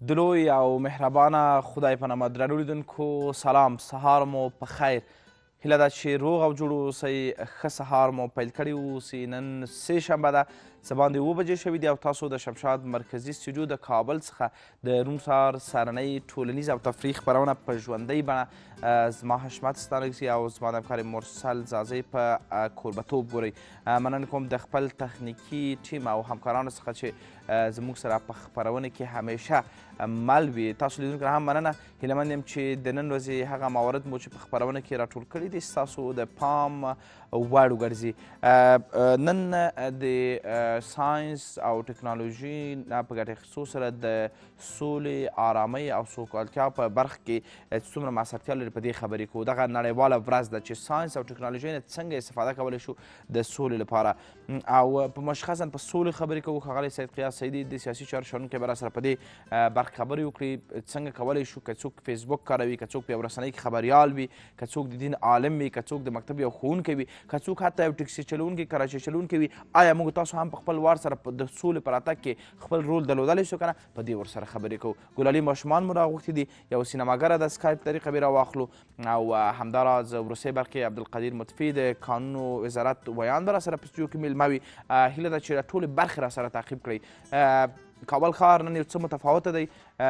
د لوی او مهربانه خدای په نامه درنو لیدونکو سلام، سهار مو په خیر. هیله ده چې روغ او جوړ اوسئ. ښه سهار مو پیل کړی اوسي. نن سه شنبه ده، څه باندې 7 بجې شوي دي او تاسو د شمشاد مرکزي استودیو د کابل څخه د روڼ سهار سهارنۍ ټولنیز او تفریح خپرونه په ژوندۍ بڼه زما حشمت ستانکزي او زما د همکار مرسل زازی په کوربتوب ګورئ. مننه کوم د خپل تخنیکي ټیم او همکارانو څخه چې زموږ سره په خپرونه کې همیشه مل وي. تاسو لیدونکو هم مننه. هیله مند یم چې د نن ورځې هغه موارد مو چې په خپرونه کې راټول کړي دي ستاسو د پام وړ وګرځي. نن د ساینس او ټکنالوژي نه په ګټې اخیستو سره د سولې، آرامۍ او سوکالتیا په برخه کې څومره مؤثرتیا لري په دې خبرې کوو. دغه نړیواله ورځ ده چې ساینس او ټکنالوژۍ نه څنګه استفاده کولی شو د سولې لپاره، او په مشخصا په سولې خبرې کوو. ښاغلی سید قیاس سیدي د سیاسي چارو شنونکی به راسره په دې برخه خبرې وکړي. څنګه کولی شو که څوک فیسبوک کاروي، که څوک په یو رسنۍ کې خبریال وي، که څوک د دین عالم وي، که څوک د مکتب یو ښوونکی وي، که څوک حتی یو ټکسي چلوونکی، کراچۍ چلوونکی وي، آیا موږ تاسو هم په خپل وار سره د سولې په راتګ کې خپل رول درلودلی شو که نه؟ په دې ورسره خبرې کوو. ګلالي ماشومان مو راغوښتي دي، یو سینماګره د سکایپ طریقه به راواخلو، او همداراز وروستۍ برخې عبدالقدیر مطفي د قانونو وزارت ویان به راسره په استودیو کې میلمه وي. هیله ده چې ټولې برخې راسره تعقیب کړئ. کابل ښار نن یو څه متفاوته دی.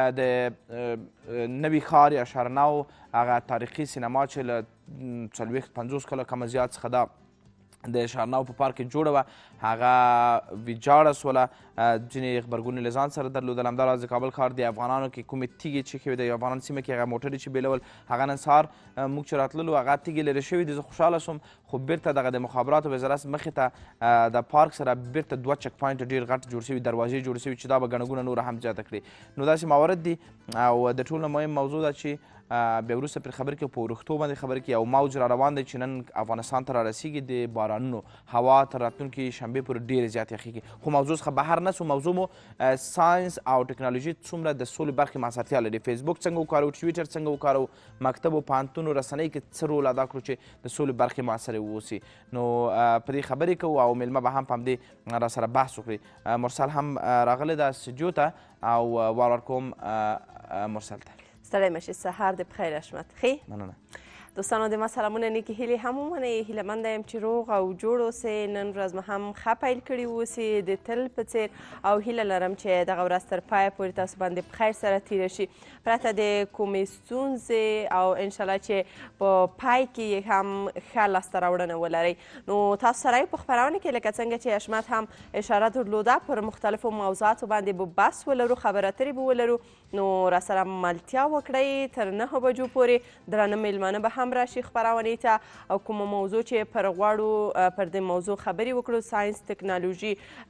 د نوي ښار یا شهرنو هغه تاریخي سینما چې له 40-50 کاله کمه زیات څخه ده د شهرنو په پارک کې جوړه وه، هغه ویجاړه سوله. ځینې غبرګون له ځان سره درلودل. همداراز د کابل ښار د افغانانو کې کومې تیږې چې ښې وې د افغانان سیمه کې هغه موټرې چې بیلول، هغه نن سهار موږ چې راتللو هغه تیږې لرې شوي دي. زه خوشحاله شوم، خو بیرته دغه د مخابراتو وزارت مخې ته د پارک سره بیرته 2 چک پوینټ ډېر غټ جوړ شوي، دروازې جوړې شوي چې دا به ګڼه ګوڼه نوره هم زیاته کړي. نو داسې موارد دي، او د ټولو مهم موضوع ده چې بیا وروسته پرې خبرې کوو. په وروښتو باندې خبرې کوي. یو موج را روان دی چې نن افغانستان ته را رسېږي د بارانونو. هوا تر راتلونکي شنبې پورې ډېرې زیاتې یخېږي. خو موضوع څخه بهر نه سو. موضوع مو ساینس او ټکنالوژي څومره د سولې برخې مؤثرتیا لري. فیسبوک څنګه وکاروو، ټویټر څنګه وکاروو، مکتب او پوهنتون او رسنۍ کې څه رول ادا کړو چې د سولې برخې مؤثرې واوسي. نو په دې خبرې کوو او میلمه به هم په همدې راسره بحث وکړي. مرسل هم راغلی ده استودیو ته او وار ورکوم مرسل ته. ستړی مه شې، سهار دې په خیر حشمت. ښې مننه. دوستانو د ما سلامونه، نیکې هیلې هم ومنئ. هیله منده یم چې روغ او جوړ اوسئ. نن ورځ مو هم ښه پیل کړي اوسي د تل په څېر، او هیله لرم چې دغه ورځ تر پایه پورې تاسو باندې په خیر سره تیره شي، پرته د کومې ستونزې، او انشاءالله چې په پای کې هم ښه لاسته راوړنه ولرئ. نو تاسو سره یو په خپرونه کې لکه څنګه چې حشمت هم اشاره درلوده، پر مختلفو موضوعاتو باندې به بحث ولرو، خبرې اترې به ولرو. نو راسره ملتیا وکړئ تر 9 بجو پورې. درانه میلمانه به هم راشي خپرونې ته، او کومه موضوع چې پر غواړو پر دې موضوع خبرې وکړو، ساینس، ټکنالوژي،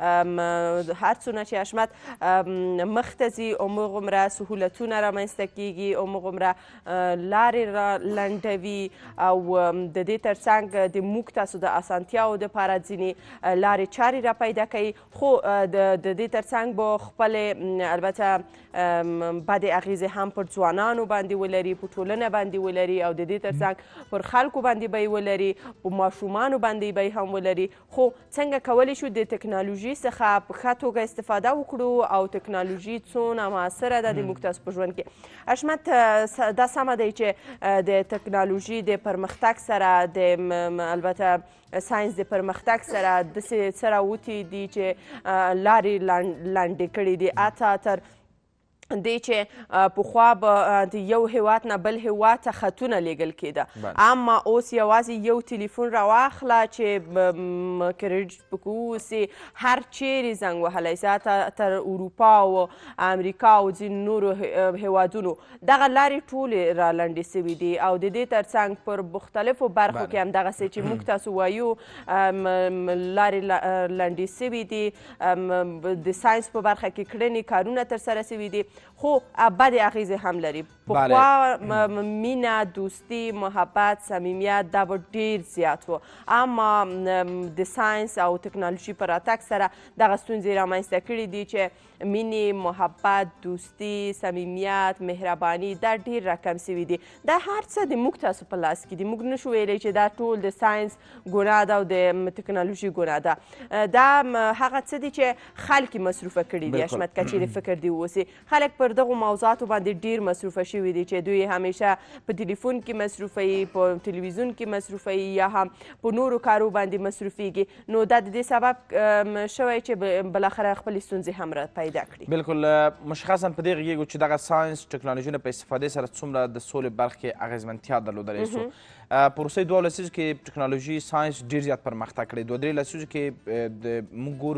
هر څونه چې حشمت مخته ځي همغومره سهولتونه رامنځته کیږي، همغومره لارې را لنډوي، او د دې ترڅنګ د موږ تاسو د اسانتیاو دپاره ځینې لارې چارې را پیدا کوي. خو د دې ترڅنګ به خپلې البته بدې اغیزې هم پر ځوانانو باندې ولري، په ټولنه باندې ولري، او د دې ترڅنګ پر خلکو باندې به یې ولري، په ماشومانو باندې به یې هم ولري. خو څنګه کولی شو د ټکنالوژي څخه په ښه توګه استفاده وکړو، او ټکنالوژي څونه مؤثره ده د موږ تاسو په ژوند کې؟ حشمت، دا سمه دی چې د ټکنالوژي د پرمختګ سره، د البته ساینس د پرمختګ سره داسې څه راوتي دي چې لارې لنډې کړي دي، حتی تر دې چې پخوا به د یو هیواد نه بل هیواد ته خطونه لیږل کېده، اما اوس یوازې یو تلیفون راواخله چې کریډیټ پکې واوسي، هر چیرې زنګ وهلی سي، تر اروپا او امریکا او ځینو نورو هیوادونو. دغه لارې ټولې را لنډې سوي دي، او د دې ترڅنګ پر مختلفو برخو کې همدغسې چې موږ تاسو وایو لارې لنډې سوي دي. د ساینس په برخه کې کړنې کارونه ترسره سوي دي، خو بدې اغیزې هم لري. پخوا مینه، دوستي، محبت، صمیمیت دا به ډېر زیات و، اما د ساینس او ټکنالوژي په راتګ سره دغه ستونزې رامنځته کړي دي چې مینې، محبت، دوستي، صمیمیت، مهرباني دا ډېر راکم سوي دي. دا هر څه د موږ تاسو په لاس کې دي. موږ نشو ویلی چې دا ټول د ساینس ګناه ده او د ټکنالوژي ګناه ده. دا هغه څه دي چې خلک یې مصروفه کړي دي. حشمت، که چیرې فکر دې واوسي، خلک خلک پر دغو موضوعاتو باندې ډیر مصروفه شوي دي چې دوی همیشه په ټلیفون کې مصروفه وي، په تلویزیون کې مصروفه وي یا هم په نورو کارو باندې مصروفیږي. نو دا د دې سبب شوی چې بالاخره خپلې ستونزې هم را پیدا کړي. بالکل مشخصا په دې غږیږو چې دغه ساینس ټکنالوژي نه په استفادې سره څومره د سولې برخه کې اغېزمنتیا درلودلی سو. په وروستیو 2 لسیزو کې ټکنالوژي ساینس ډېر زیات پرمختګ کړی. 2-3 لسیزو کې موږ ګورو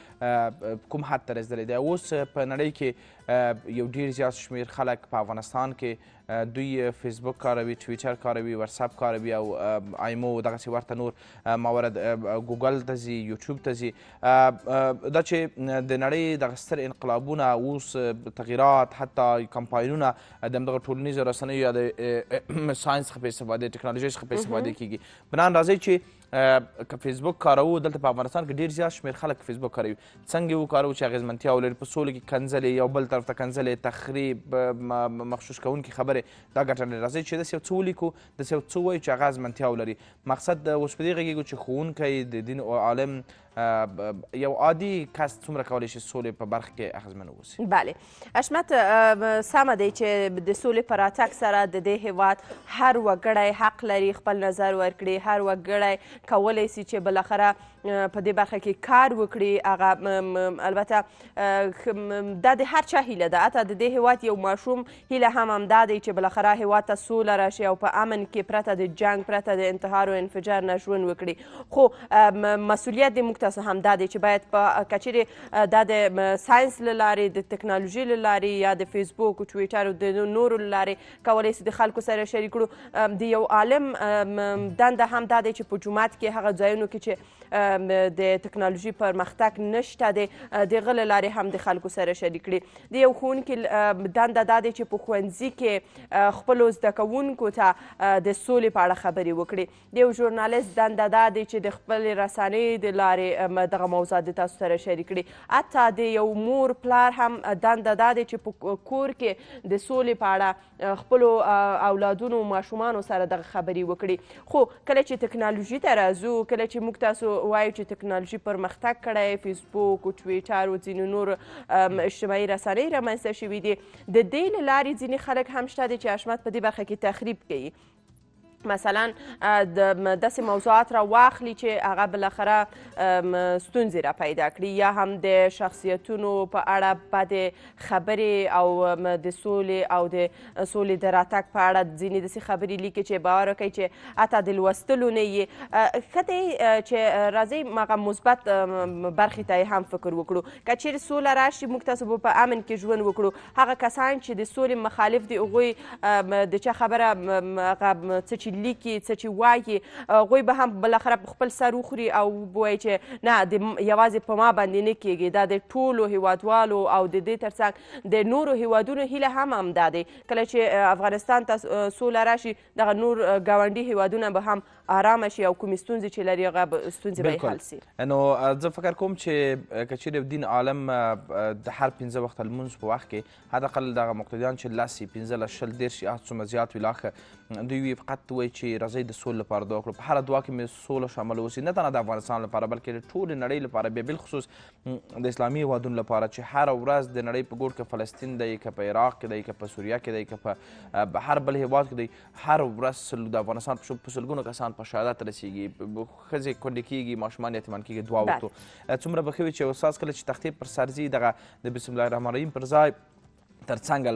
چې کوم حد ته رسېدلی دی. اوس په نړۍ کې یو ډېر زیات شمېر خلک په افغانستان کې دوی فیسبوک کاروي، ټویټر کاروي، واتساپ کاروي او آیمو دغسې ورته نور موارد ګوګل ته ځي، یوټیوب ته ځي. دا چې د نړۍ دغه ستر انقلابونه اوس تغییرات حتی کمپاینونه د همدغه ټولنیزو رسنیو یا د ساینس څخه په استفادې ټکنالوژۍ څخه په استفادې کېږي. بنان راځئ چې که فیسبوک کاروو دلته په افغانستان کې ډېر زیات شمېر خلک فیسبوک کاروي. څنګه یې وکاروو چې اغېزمنتیا ولري، په سولې کې کنځلې، یو بل طرف ته کنځلې، تخریب، مغشوش کوونکي خبرې دا ګټه لري. راځئ چې داسې یو څه ولیکو، داسې یو څه ووایو چې هغه اغېزمنتیا ولري. مقصد اوس په دې غږیږو چې ښوونکی، د دین عالم، یو عادي کس څومره کولی شي سولې په برخه کې اغېزمن واوسي. بله حشمت، سمه دی چې د سولې په راتګ سره د دې هېواد هر وګړی حق لري خپل نظر ورکړي، هر وګړی کولی شي چې بالاخره په دې برخه کې کار وکړي. هغه البته دا د هر چا هیله ده، حتی د دې هېواد یو ماشوم هیله هم همدا دی چې بالاخره هېواد ته سوله راشي او په امن کې پرته د جنګ، پرته د انتحار او انفجار نه ژوند وکړي. خو مسؤلیت د موږ تاسو همدا دی چې باید په کچېرې دا د ساینس له لارې، د ټکنالوژي له لارې یا د فیسبوک او ټویټر او د نورو له لارې کولی شي د خلکو سره شریک کړو. د یو عالم دنده هم دا دی چې په جومات کې هغه ځایونو کې چې د ټکنالوژي پرمختګ نشته دی، د هغه له لارې هم د خلکو سره شریک کړي. د یو ښوونکي دنده دا دی چې په ښوونځي کې خپلو زده کوونکو ته د سولې په اړه خبرې وکړي. د یو ژورنالیست دنده دا دی چې د خپلې رسنۍ د لارې دغه موضوعات د تاسو سره شریک کړي. حتی د یو مور پلار هم دنده دا دی چې په کور کې د سولې په اړه خپلو اولادونو ماشومانو سره دغه خبرې وکړي. خو کله چې ټکنالوژي ته راځو، کله چې موږ تاسو وایو چې ټکنالوژي پرمختګ کړی، فیسبوک او ټویټر او ځینې نور اجتماعي رسنۍ رامنځته شوي دي، د دې له لارې ځینې خلک هم شته دي چې حشمت په دې برخه کې تخریب کوي. مثلا داسې موضوعات را واخلي چې هغه بالاخره ستونزې را پیدا کړي، یا هم د شخصیتونو په اړه بدې خبرې او د سولې او د سولې د راتګ په اړه ځینې داسې خبرې لیکي چې باور وکړئ چې حتی د لوستلو نه یې. ښه دی چې راځئ هغه مثبت برخې ته هم فکر وکړو. که چیرې سوله راشي، موږ تاسو به په امن کې ژوند وکړو. هغه کسان چې د سولې مخالف دي، هغوی د چا خبره هغه څه چې لیکي، څه چې وایي، هغوی به هم بالاخره په خپل سر وخوري او ووایي چې نه، یوازې په ما باندې نه کیږي. دا د ټولو هیوادوالو او د دې ترڅنګ د نورو هیوادونو هیله هم همدا دی. کله چې افغانستان ته سوله راشي، دغه نور ګاونډي هیوادونه به هم آرامه شي او کومې ستونزې چې لري هغه ستونزې به یې حل سي. نو زه فکر کوم چې که چیرې دین عالم د هر 15 وخته لمونځ په وخت کې حداقل دغه مقتدیان چې 10 15 20 دېرش یا څومره زیات وي، لا ښه دوی وي فقط وایي چې راځئ د سولې لپاره دعا کړو. په هره دعا کې مې سوله شامل اوسي، نه تنها د افغانستان لپاره بلکې د ټولې نړۍ لپاره، بیا بالخصوص د اسلامي هیوادونو لپاره چې هره ورځ د نړۍ په ګوټ کې فلسطین دی، که په عراق کې دی، که په سوریه کې دی، که په هر بل هیواد کې دی، هر ورځ د افغانستان په سلګونو کسان په شهادت رسیږي، ښځې کونډې کېږي، ماشومان یتیمان کېږي. دعا وکړو. څومره به ښه وي چې استاد کله چې تختې پر سر ځي، دغه د بسم الله الرحمن الرحیم پر ځای ترڅنګ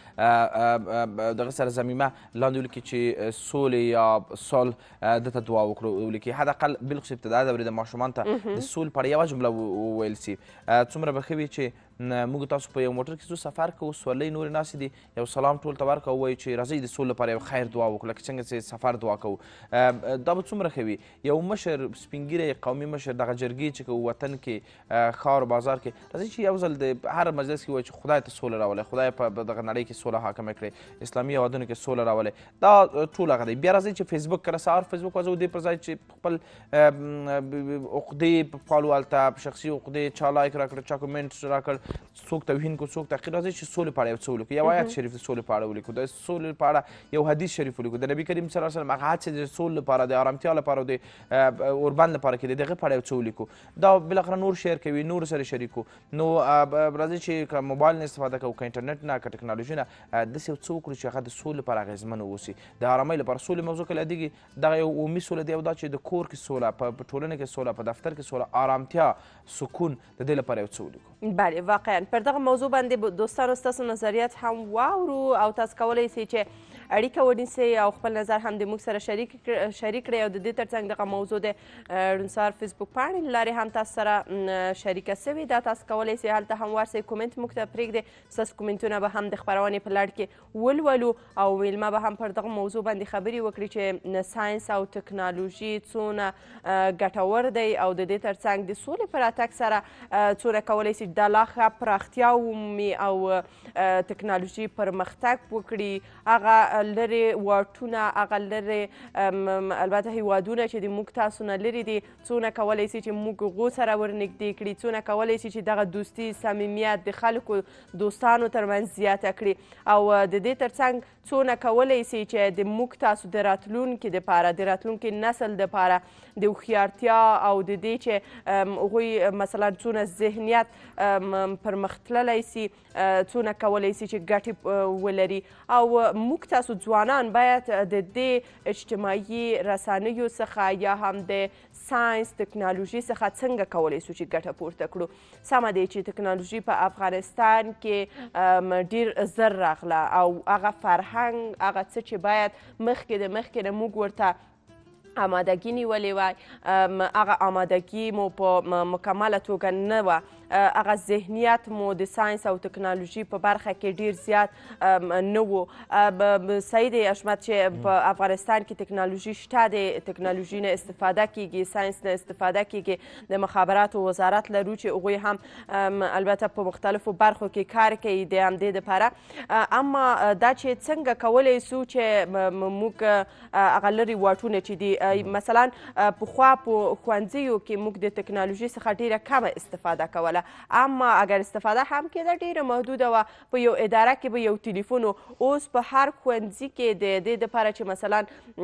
البته دغه سره ضمیمه لاندې ولیکي چې سولې یا صلح دته دعا وکړو ولیکي. حداقل بالخصوص ابتدا دورې د ماشومان ته د سولې په اړه یوه جمله وویل سي. څومره به ښه وي چې موږ تاسو په یو موټر کې ځو، سفر کوو، سورلۍ نورې ناستې دي، یو سلام ټول ته ورکړو، ووایو چې راځئ د سولې لپاره یو خیر دعا وکړو، لکه څنګه چې سفر دعا کوو. دا به څومره ښه وي. یو مشر، سپین ږیری قومي مشر، دغه جرګې چې کوو وطن کې، ښار او بازار کې، راځئ چې یو ځل د هر مجلس کې ووایو چې خدای ته سوله راولئ، خدای په دغه نړۍ کې سوله حاکمه کړئ، اسلامي هیوادونو کې سوله راولئ. دا ټول هغه دی. بیا راځئ چې فیسبوک کله سهار فیسبوک وځو، دې پر ځای چې خپل عقدې په پالو هلته شخصي عقدې، چا لایک راکړه، چا کومنټ راکړ، څوک توهین کو څوک تحقیر. راځئ چې سولې په اړه یو څه ولیکو، یو آیت شریف د سولې په اړه ولیکو، د سولې په اړه یو حدیث شریف ولیکو، د نبي کریم صلی الله علیه وسلم هغه هڅې د سولې لپاره د ارامتیا لپاره د اوربند لپاره کې د دغه په اړه یو څه ولیکو. دا بالاخره نور شیر کوي، نور سره شریکو. نو راځئ چې که موبایل نه استفاده کوو، که انټرنټ نه، که ټکنالوژي نه، داسې یو څه وکړو چې هغه د سولې لپاره اغېزمن واوسي، د ارامۍ لپاره. سولې موضوع کله یادېږي، دغه یو عمومي سوله دی، او دا چې د کور کې سوله، په ټولنه کې سوله، په دفتر کې سوله، ارامتیا، سکون، د دې لپاره یو څه ولیکو. بله واقعا پر دغه موضوع باندې دوستانو ستاسو نظریات هم واورو، او تاسو کولی شئ چې اړیکه ونیسئ او خپل نظر هم د موږ سره شریک کړئ، او د دې ترڅنګ دغه موضوع د روڼسهار فیسبوک پاڼې له لارې هم تاسو سره شریکه سوې ده. تاسو کولی شئ هلته هم ورسئ، کومنټ موږ ته پرېږدئ، ستاسو کومنټونه به هم د خپرونې په لړ کې ولولو، او میلمه به هم پر دغه موضوع باندې خبرې وکړي چې ساینس او ټکنالوژي څونه ګټور دی، او د دې ترڅنګ د سولې په راتګ سره څونه کولی شي دا لا ښه پراختیا ومومي او ټکنالوژي پرمختګ وکړي. هغه لرې واټونه، هغه لرې البته هیوادونه چې د موږ تاسو نه لرې دي، څونه کولی شي چې موږ هغو سره ورنږدې کړي، څونه کولی شي چې دغه دوستي، صمیمیت د خلکو دوستانو ترمنځ زیاته کړي، او د دې ترڅنګ څونه کولی شي چې د موږ تاسو د راتلونکي دپاره، د راتلونکي نسل دپاره د هوښیارتیا او د دې چې هغوی مثلا څونه ذهنیت پرمختللی سي، څونه کولی شي چې ګټې ولري. او موږ تاسو ځوانان باید د دې اجتماعي رسنیو څخه یا هم د ساینس ټکنالوژي څخه څنګه کولی شو چې ګټه پورته کړو. سمه دی چې ټکنالوژي په افغانستان کې ډیر زر راغله، او هغه فرهنګ، هغه څه چې باید مخکې نه موږ ورته آمادګي نیولې وای، هغه آمادګي مو په مکمله توګه نه وه، هغه ذهنیت مو د ساینس او ټکنالوژي په برخه کې ډیر زیات نه و. صحیح دی حشمت چې په افغانستان کې ټکنالوژي شته، د ټکنالوژي نه استفاده کیږي، ساینس نه استفاده کیږي، د مخابراتو وزارت لرو چې هغوی هم البته په مختلفو برخو کې کار کوي د همدې دپاره. اما دا چې څنګه کولی سو چې موږ هغه لرې واټونه چې دي، مثلا پخوا په ښوونځیو کې موږ د ټکنالوژي څخه ډیره کمه استفاده کوله، اما اگر استفاده هم کېده ډیره محدوده وه. په یو اداره کې به یو تلیفون و، اوس په هر ښوونځي کې د دې دپاره چې مثلا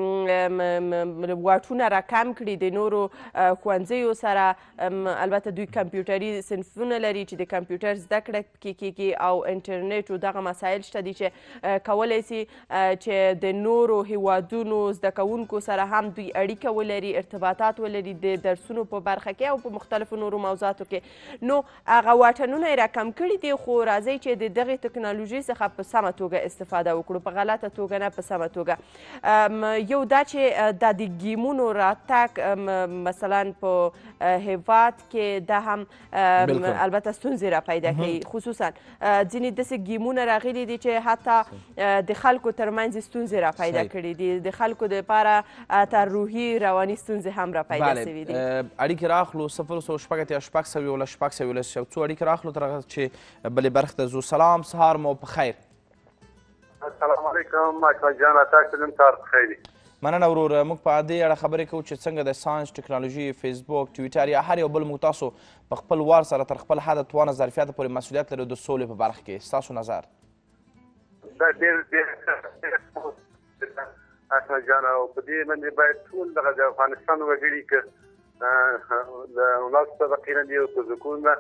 واټونه راکم کړي د نورو ښوونځیو سره، البته دوی کمپیوټري صنفونه لري چې د کمپیوټر زده کړه پکې کیږي، او انټرنیټ او دغه مسایل شته دي چې کولی سي چې د نورو هیوادونو زده کوونکو سره هم دوی اړیکه ولري، ارتباطات ولري د درسونو په برخه کې او په مختلفو نورو موضوعاتو کې. نو هغه واټنونه یې راکم کړي دي، خو راځئ چې د دغې ټکنالوژي څخه په سمه توګه استفاده وکړو، په غلطه توګه نه، په سمه توګه. یو دا چې دا د ګیمونو راتګ مثلا په هیواد کې دا هم البته ستونزې را پیدا کوي، خصوصا ځینې داسې ګیمونه راغلي دي چې حتی د خلکو ترمنځ ستونزې را پیدا کړي دي، د خلکو دپاره تر روحي رواني ستونزې هم را پیدا سوي دي. اړیکې راخلو 0 څو اړیکې راخلو تر هغه چې بلې برخې ته ځو. سلام، سهار مو په خیر. السلام علیکم اکبر جان، تاسو نن سهار په خیر. مننه ورور. موږ په دې اړه خبرې کوو چې څنګه د ساینس، ټکنالوژي، فیسبوک، ټویټر یا هر یو بل موږ تاسو په خپل وار سره تر خپل حده توانه ظرفیته پورې مسؤلیت لرو د سولې په برخه کې. ستاسو نظر؟ دا ډېر احمد جان، او په دې باندې باید ټول دغه د افغانستان وګړي که د ولس طبقې نه دي او که ذکور نه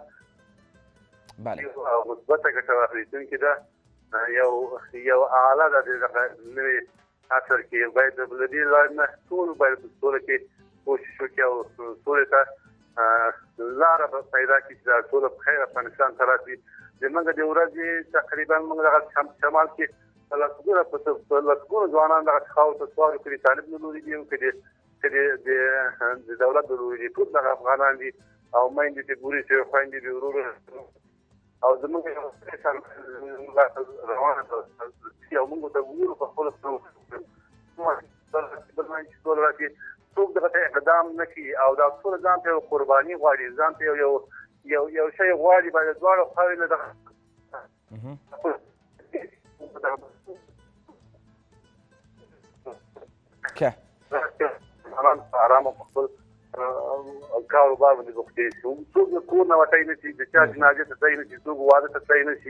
او مثبته ګټه واخیستونکي ده، یو اعلی ده د دغه نوي عصر کې. باید د دې لارې نه ټول باید په سوله کې کوشش وکړي او سولې ته لاره پیدا کړي چې دا سوله په خیر افغانستان ته راسي. زموږ د ورځې تقریبا موږ دغه شمال کې په لسګونو ځوانان دغه خاورو ته سوال وکړي، طالب له لوري دي او که د دولت له لوري دي، ټول دغه افغانان دي او میندې دي، بورې چې خویندې دي، ورور او زموږ روانه ده او موږ ته وګورو په خپلو سترګو راشي، څوک دغه ته اقدام نه کوي او دا ټول ځان ته یو قرباني غواړي، ځان ته یو شی غواړي، باید دواړو خواوې نه دغه آرام په خپل کاروبار باندې بوختې شي څوک د کور نه وتلی نه شي د چا جنازې ته تللی نه شي څوک واده ته تللی نه شي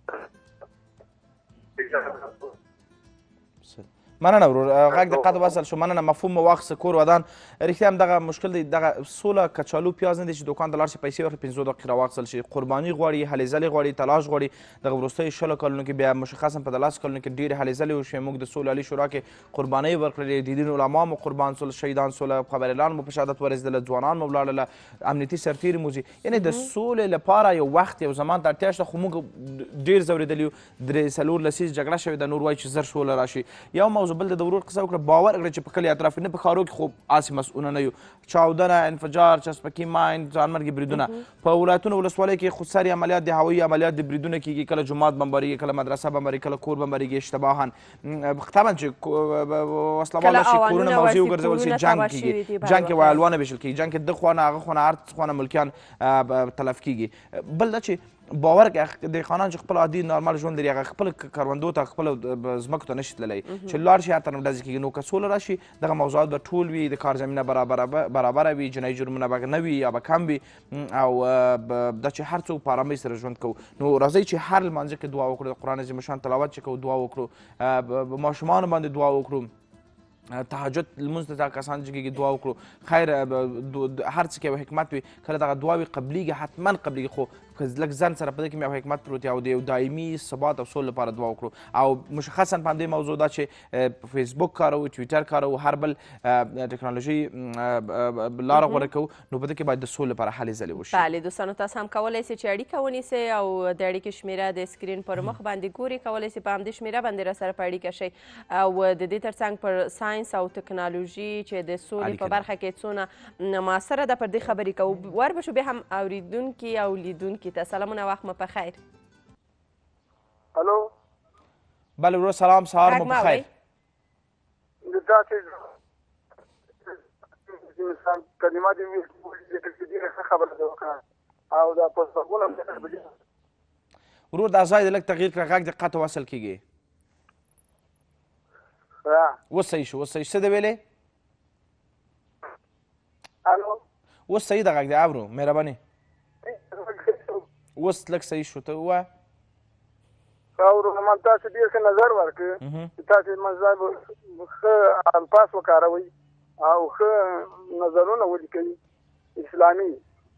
مننه ورور غږ د قد وصل شو مننه مفهوم مو واخیسته کور ودان رښتیا هم دغه مشکل دی دغه سوله کچالو پیاز نه دی چې دوکان ته لاړ شي پیسې ورکړي 15 دقیقې راواخیستل شي قرباني غواړي هلې ځلې غواړي تلاش غواړي دغه وروستیو 20 کلونو کې بیا مشخصا په 10 کلونو کې ډېرې هلې ځلې وشوې موږ د سولې عالي شورا کې قربانۍ ورکړلې د دین علما مو قربان سول شهیدان سول خبریالان مو په شهادت ورسېدله ځوانان مو ولاړله امنیتي سرتېري مو ځي یعنې د سولې لپاره یو وخت یو زمان ته اړتیا شته خو موږ ډېر ځورېدلي یو 3-4 لسیز جګړه شوې ده نور وایي چې زر سوله راشي یو موضوع بل د ورور قصه وکړه باور کړه چې په کلي اطراف نه په ښارو کې خو هسې مسؤونه نه یو چاودنه انفجار چسپکي ماین ځانمرګي بریدونه په ولایتونو ولسوالیو کې خودسري عملیات د هوایي عملیات د بریدونه کېږي کله جومات بمبارېږي کله مدرسه بمبارېږي کله کور بمبارېږي اشتباها طبعا چې وسله واله شي کورونه موضوع وګرځول شي جنګ کېږي جنګ کې ویالوانه ویشل کېږي جنګ کې د خوا نه هغه خوا نه هر خوا نه ملکیان تلف کېږي بل دا چې باور کې د خانان چې خپل عادي نارمال ژوند لري هغه خپل کروندو ته خپل ځمکو ته نشي تللی چې لاړ شي هلته نه ډزې کېږي نو که سوله راشي دغه موضوعات به ټول وي د کار زمینه برابره وي جنایي جرمونه به نه وي یا به کم وي او دا چې هر څوک په ارامۍ سره ژوند کوو نو راځئ چې هر لمانځه کې دعا وکړو د قرآن عظیم شان تلاوت چې کوو دعا وکړو ماشومانو باندې دعا وکړو تهجد لمونځ ته دا کسان چې کېږي دعا وکړو خیر هر څه کې یو حکمت وي کله دغه دعاوې قبلیږي حتما قبلیږي خو که لږ ځن سره په دې کې یو حکمت پروت او د یو دایمي ثبات او سولې لپاره دعا وکړو او مشخصا په همدې موضوع دا چې فیسبوک کاروو ټویټر کاروو هر بل ټکنالوژي لاره غوره کوو نو په دې کې باید د سولې لپاره هلې ځلې وشي بله دوستانو تاسو هم کولی سئ چې اړیکه ونیسئ او د اړیکې شمیره د سکرین پر مخ باندې ګورئ کولی سئ په همدې شمیره باندې راسره په اړیکه شئ او د دې ترڅنګ پر ساینس او ټکنالوژي چې د سولې په برخه کې څونه معاصره ده پر دې خبرې کوو ور به شو بیا هم اورېدونکي او لیدونکي ته سلامونه وخت مو په خیر الو بله ورور سلام سهار مو په خیر داسې انسان کلمات یې ډېره ښه خبره ده وکړه او دا پوسټونه ورور دا ځای د لږ تغییر کړه غږ د قطع وصل کېږي اوس صحیح شو اوس صحیح څه دی ویلې الو اوس صحیح ده غږ دی اورو مهرباني اوس لږ صحیح شو ته ووایه اورو من تاسو ډېر ښه نظر ورکړ چې تاسو منځ ښه الفاظ وکاروئ او ښه نظرونه ولیکئ اسلامي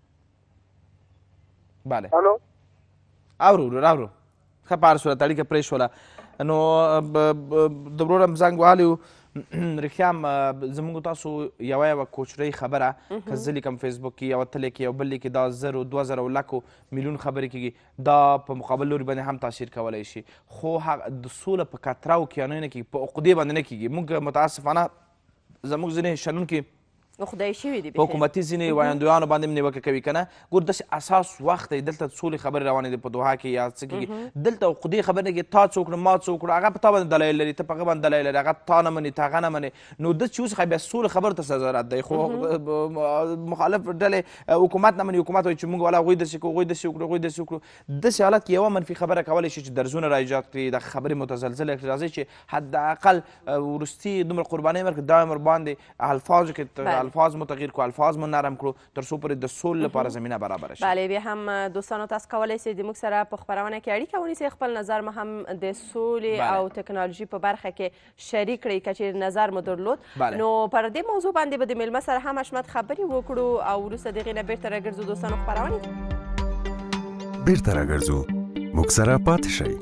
بله الو اورو ورور اورو ښه په هر صورت اړیکه پرې شوله نو د ورور هم زنګ وهلی و رښتیا هم زموږ تاسو یوه کوچنۍ خبره که زه لیکم فیسبوک کې یوه ته لیکي یو بل لیکي دا 1000 لکو میلیون خبرې کېږي دا په مقابل لوري باندې هم تاثیر کولی شي خو د سوله په کتراو کې نه کېږي په عقدې باندې نه کېږي موږ متاسفانه زموږ ځینې شنونکي خدای شوي دي په حکومتي ځینې وایندویانو باندې هم نیوکه کوي که نه ګور داسې اساس وخت دی دلته سولې خبرې روانې دي په دوحه کې یا څه کېږي دلته عقدې خبرې نه کېږي تا څه وکړو ما څه وکړو هغه په تا باندې دلایل لري ته په هغه باندې دلایل لري هغه تا نه مني ته هغه نه منې نو ده چې اوس بیا سولې خبرو ته ضرورت دی خو مخالف ډلې حکومت نه مني حکومت وایي چې موږ والا هغوی داسې کړو هغوی داسې وکړو هغوی داسې وکړو داسې حالت کې یوه منفي خبره کولی شي چې درزونه را ایجاد کړي د خبرې متزلزله کړي راځئ چې حداقل وروستي دومره قربانۍ ورکړي دا عمر باندې الفاظو کې الفاظ مو تغییر کړو الفاظ مو نرم کړو تر څو پورې د سولې لپاره زمینه برابره شي بله بیا هم دوستانو تاسو کولی سئ د موږ سره په خپرونه کې اړیکه ونیسئ خپل نظر مو هم د سولې او ټکنالوژي په برخه کې شریک کړئ که چیرې نظر مو درلود نو پر دې موضوع باندې به د میلمه سره هم اشمت خبرې وکړو او وروسته د هغې نه بیرته راګرځو دوستانو خپرونې بیرته راګرځو موږ سره پاتې شئ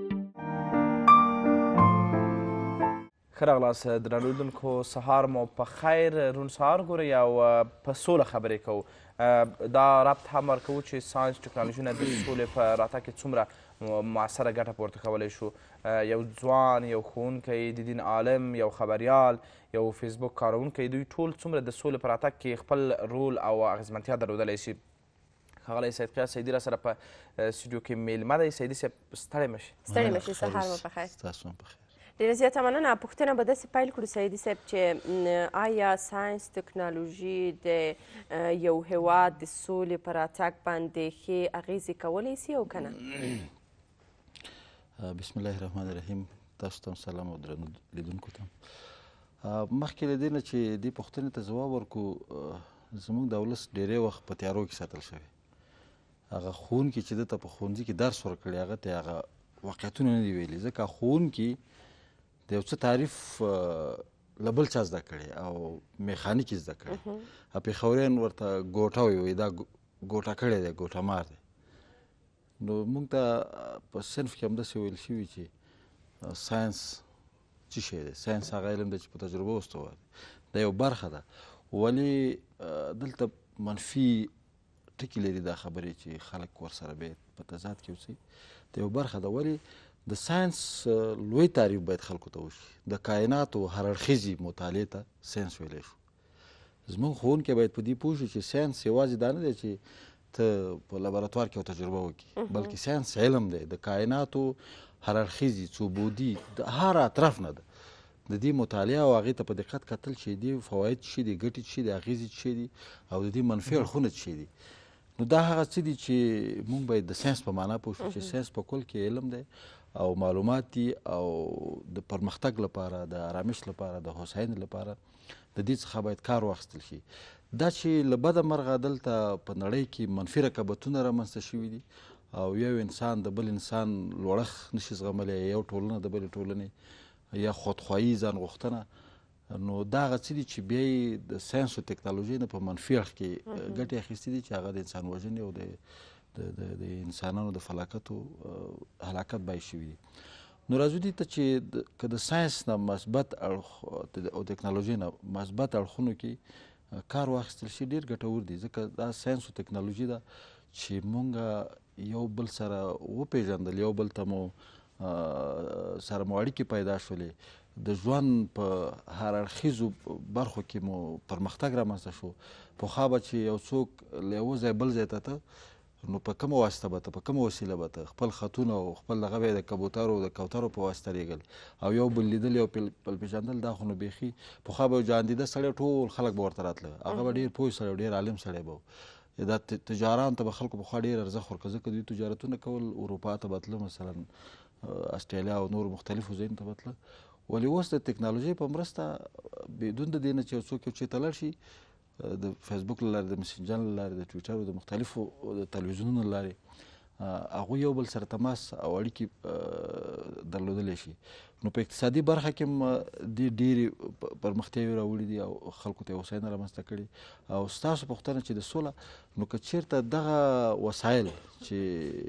ښه راغلاست درنو لیدونکو سهار مو په خیر روڼ سهار ګورئ او په سوله خبرې کوو دا ربط هم ورکوو چې ساینس ټکنالوژي نه د سولې په راتګ کې څومره مؤثره ګټه پورته کولی شو یو ځوان یو ښوونکی د دین عالم یو خبریال یو فیسبوک کاروونکی دوی ټول څومره د سولې په راتګ کې خپل رول او اغېزمنتیا درلودلی شي ښاغلی سید قیاس سیدي را سره په سټوډیو کې میلمه دی سیدي صاحب ستړی مه شي ستړی مه شي سهار مو په خیر ستاسو هم په خیر ډېره زیاته مننه پوښتنه به داسې پیل کړو سیدي صاحب چې آیا ساینس ټکنالوژي د یو هیواد د سولې په راتګ باندې ښې اغېزې کولی سي او که نه بسم الله الرحمن الرحیم تاسو ته هم سلام او درنو لیدونکو ته مخکې له دې نه چې دې پوښتنې ته ځواب ورکړو زموږ د ولس ډېری وخت په تیارو کې ساتل شوی. هغه ښوونکي چې ده ته په ښوونځي کې درس ورکړی هغه ته هغه واقعیتونه نه دي ویلي، ځکه ښوونکي د یو څه تعریف له بل چا زده کړی او میخانیک یې زده کړی. پېښوریان ورته ګوټه وایي، دا ګوټه کړی دی، ګوټه مار دی. نو موږ ته په صنف کې همداسې ویل شوي چې ساینس څه شی دی؟ ساینس هغه علم دی چې په تجربه استوار دی، دا یو برخه ده. ولې دلته منفي ټکي لري دا خبرې چې خلک ورسره باید په تضاد کې اوسي؟ دا یو برخه ده. ولې د ساینس لوی تعریف باید خلکو ته وشي. د کائناتو هر اړخیزې مطالعې ته ساینس ویلی شو. زموږ ښوونکی باید په دې پوه شي چې ساینس یوازې دا نه دی چې ته په لابراتوار کې یو تجربه وکړي، بلکې ساینس علم دی د کائناتو هر اړخیزې څوبودي د هر اطراف نه ده. د دې مطالعه او هغې ته په دقت کتل چې دې فواید څه دي، ګټې څه دي، اغېزې څه دي او د دې منفي اړخونه څه دي. نو دا هغه څه دي چې موږ باید د ساینس په معنا پوه شو چې ساینس په کل کې علم دی او معلومات دي او د پرمختګ لپاره، د آرامش لپاره، د هوساینې لپاره د دې څخه باید کار واخیستل شي. دا چې له بده مرغه دلته په نړۍ کې منفي رقابتونه رامنځته شوي دي او یو انسان د بل انسان لوړښت نشي زغملی، یو ټولنه د بلې ټولنې یا خودخواهي، ځان غوښتنه، نو دا هغه څه دي چې بیا یې د ساینس او ټکنالوژۍ نه په منفي اړخ کې ګټې اخیستې دي چې هغه د انسان وژنې او د انسانانو د فلاکت او هلاکت باعث شوي دي. نو راځو دې ته چې که د ساینس نه مثبت اړخ او ټکنالوژۍ نه مثبت اړخونو کې کار واخیستل شي ډېر ګټور دي، ځکه دا ساینس او ټکنالوژي ده چې مونږ یو بل سره وپېژندل، یو بل ته مو سره مو اړیکې پیدا شولې، د ژوند په هر اړخیزو برخو کې مو پرمختګ رامنځته شو. پخوا به چې یو څوک له یوه ځای بل ځای ته نو په کومه واسطه به ته، په کومه وسیله به ته خپل خطونه او خپل دغه به یې د کبوترو د کوترو په واسطه لیږل او یو بل لیدل، یو بل پېژندل. دا خو نو بیخي پخوا به یو جاندیده سړی ټول خلک به ورته راتله، هغه به ډېر پوه سړی، ډېر عالم سړی به و. دا تجاران ته به خلکو پخوا ډېر ارزښت ورکړه، ځکه دوی تجارتونه کول، اروپا ته به تله، مثلا استرالیا او نورو مختلفو ځایونو ته به تله. ولې اوس د ټکنالوژۍ په مرسته بدون د دې نه چې یو څوک یو چېرته لاړ شي، د فیسبوک له لارې، د مسنجر له لارې، د ټویټر او د مختلفو د تلویزیونونو له لارې هغوی یو بل سره تماس او اړیکې درلودلی شي. نو په اقتصادي برخه کې هم ډېرې پرمختیاوې راوړي دي او خلکو ته یې هوساینه رامنځته کړې. او ستاسو پوښتنه چې د سوله، نو که چېرته دغه وسایل چې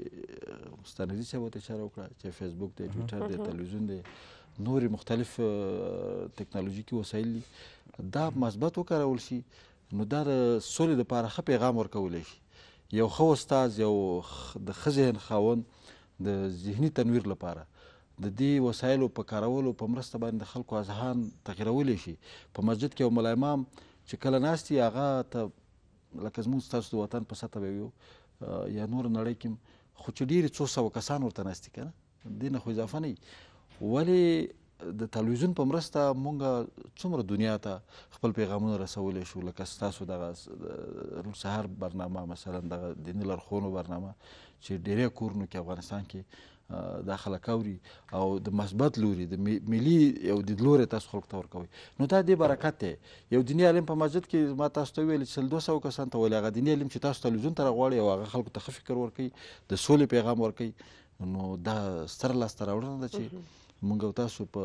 استاد نظیر صاحب ورته اشاره وکړه چې فیسبوک دی، ټویټر دی، تلویزیون دی، نورې مختلف ټکنالوژیکي وسایل دي، دا مثبت وکارول شي، نو دا د سولې دپاره ښه پیغام ورکولی شي. یو ښه استاز، یو د ښه ذهن خاوند د ذهني تنویر لپاره د دې وسایلو په کارولو په مرسته باندې د خلکو اذهان تغیرولی شي. په مسجد کې یو ملا امام چې کله ناست وي، هغه ته لکه زموږ ستاسو د وطن په سطحه به وي یا نور نړۍ کې خو چې ډېرې څو سوه کسان ورته ناست دي، که نه، دې نه خو اضافه نه وي. ولې د تلویزیون په مرسته مونږ څومره دنیا ته خپل پیغامونه رسولی شو، لکه ستاسو دغه روڼ سهار برنامه، مثلا دغه دیني لارښوونو برنامه چې ډېری کورونو کې افغانستان کې دا خلک اوري او د مثبت لوري، د ملي یو لیدلوری تاسو خلکو ته ورکوئ. نو دا دې برکت دی. یو دیني عالم په مسجد کې ما تاسو ته وویل چې 200 کسان ته ویل، هغه دیني عالم چې تاسو تلویزیون ته راغواړئ او هغه خلکو ته ښه فکر ورکوي، د سولې پیغام ورکوي، نو دا ستره لاسته راوړنه ده چې مونږ او تاسو په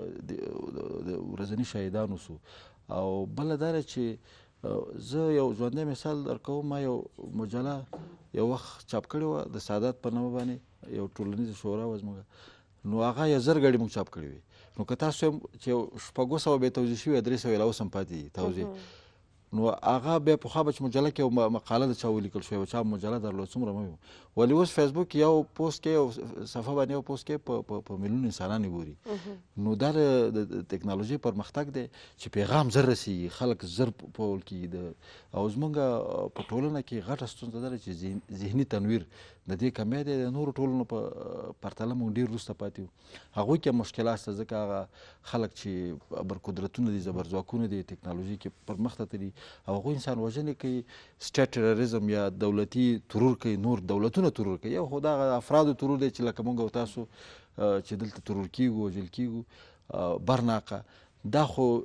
د ورځني شاهدانو سو. او بله دا ده چې زه یو ژوندی مثال درکوم. ما یو مجله یو وخت چاپ کړې وه د سادات په نامه باندې، یو ټولنیزه شورا وه زموږ، نو هغه 1000 ګړې موږ چاپ کړې وې. نو که تاسو چې 600 به یې توضیح شوي، 300 یې لا اوس هم پاتې دي توضیح. نو هغه بیا پخوا به چې مجله کې یو مقاله د چا ولیکل شوی، چا مجله درلود، څومره مه وي. ولې اوس فیسبوک کې یو پوسټ کې، یو صفحه باندې یو پوسټ کې په میلیون انسانان یې ګوري. نو دا د ټکنالوژۍ پرمختګ دی چې پیغام زر رسېږي، خلک زر پوهول کېږي. او زموږ په ټولنه کې غټه ستونزه دا ده چې ذهني تنویر د دې کمی دی. د نورو ټولنو په پرتله موږ ډېر وروسته پاتې یو. هغوی کې مشکلات شته، ځکه هغه خلک چې برقدرتونه دي، زبرځواکونه دي، ټکنالوژي کې پرمخ ته تلي او هغوی انسان وژنې کوي، سټیټ ټیرریزم یا دولتي ترور کوي، نور دولتونه ترور کوي. یو خو دغه افرادو ترور دی چې لکه موږ او تاسو چې دلته ترور کېږو، وژل کېږو برناقه، دا خو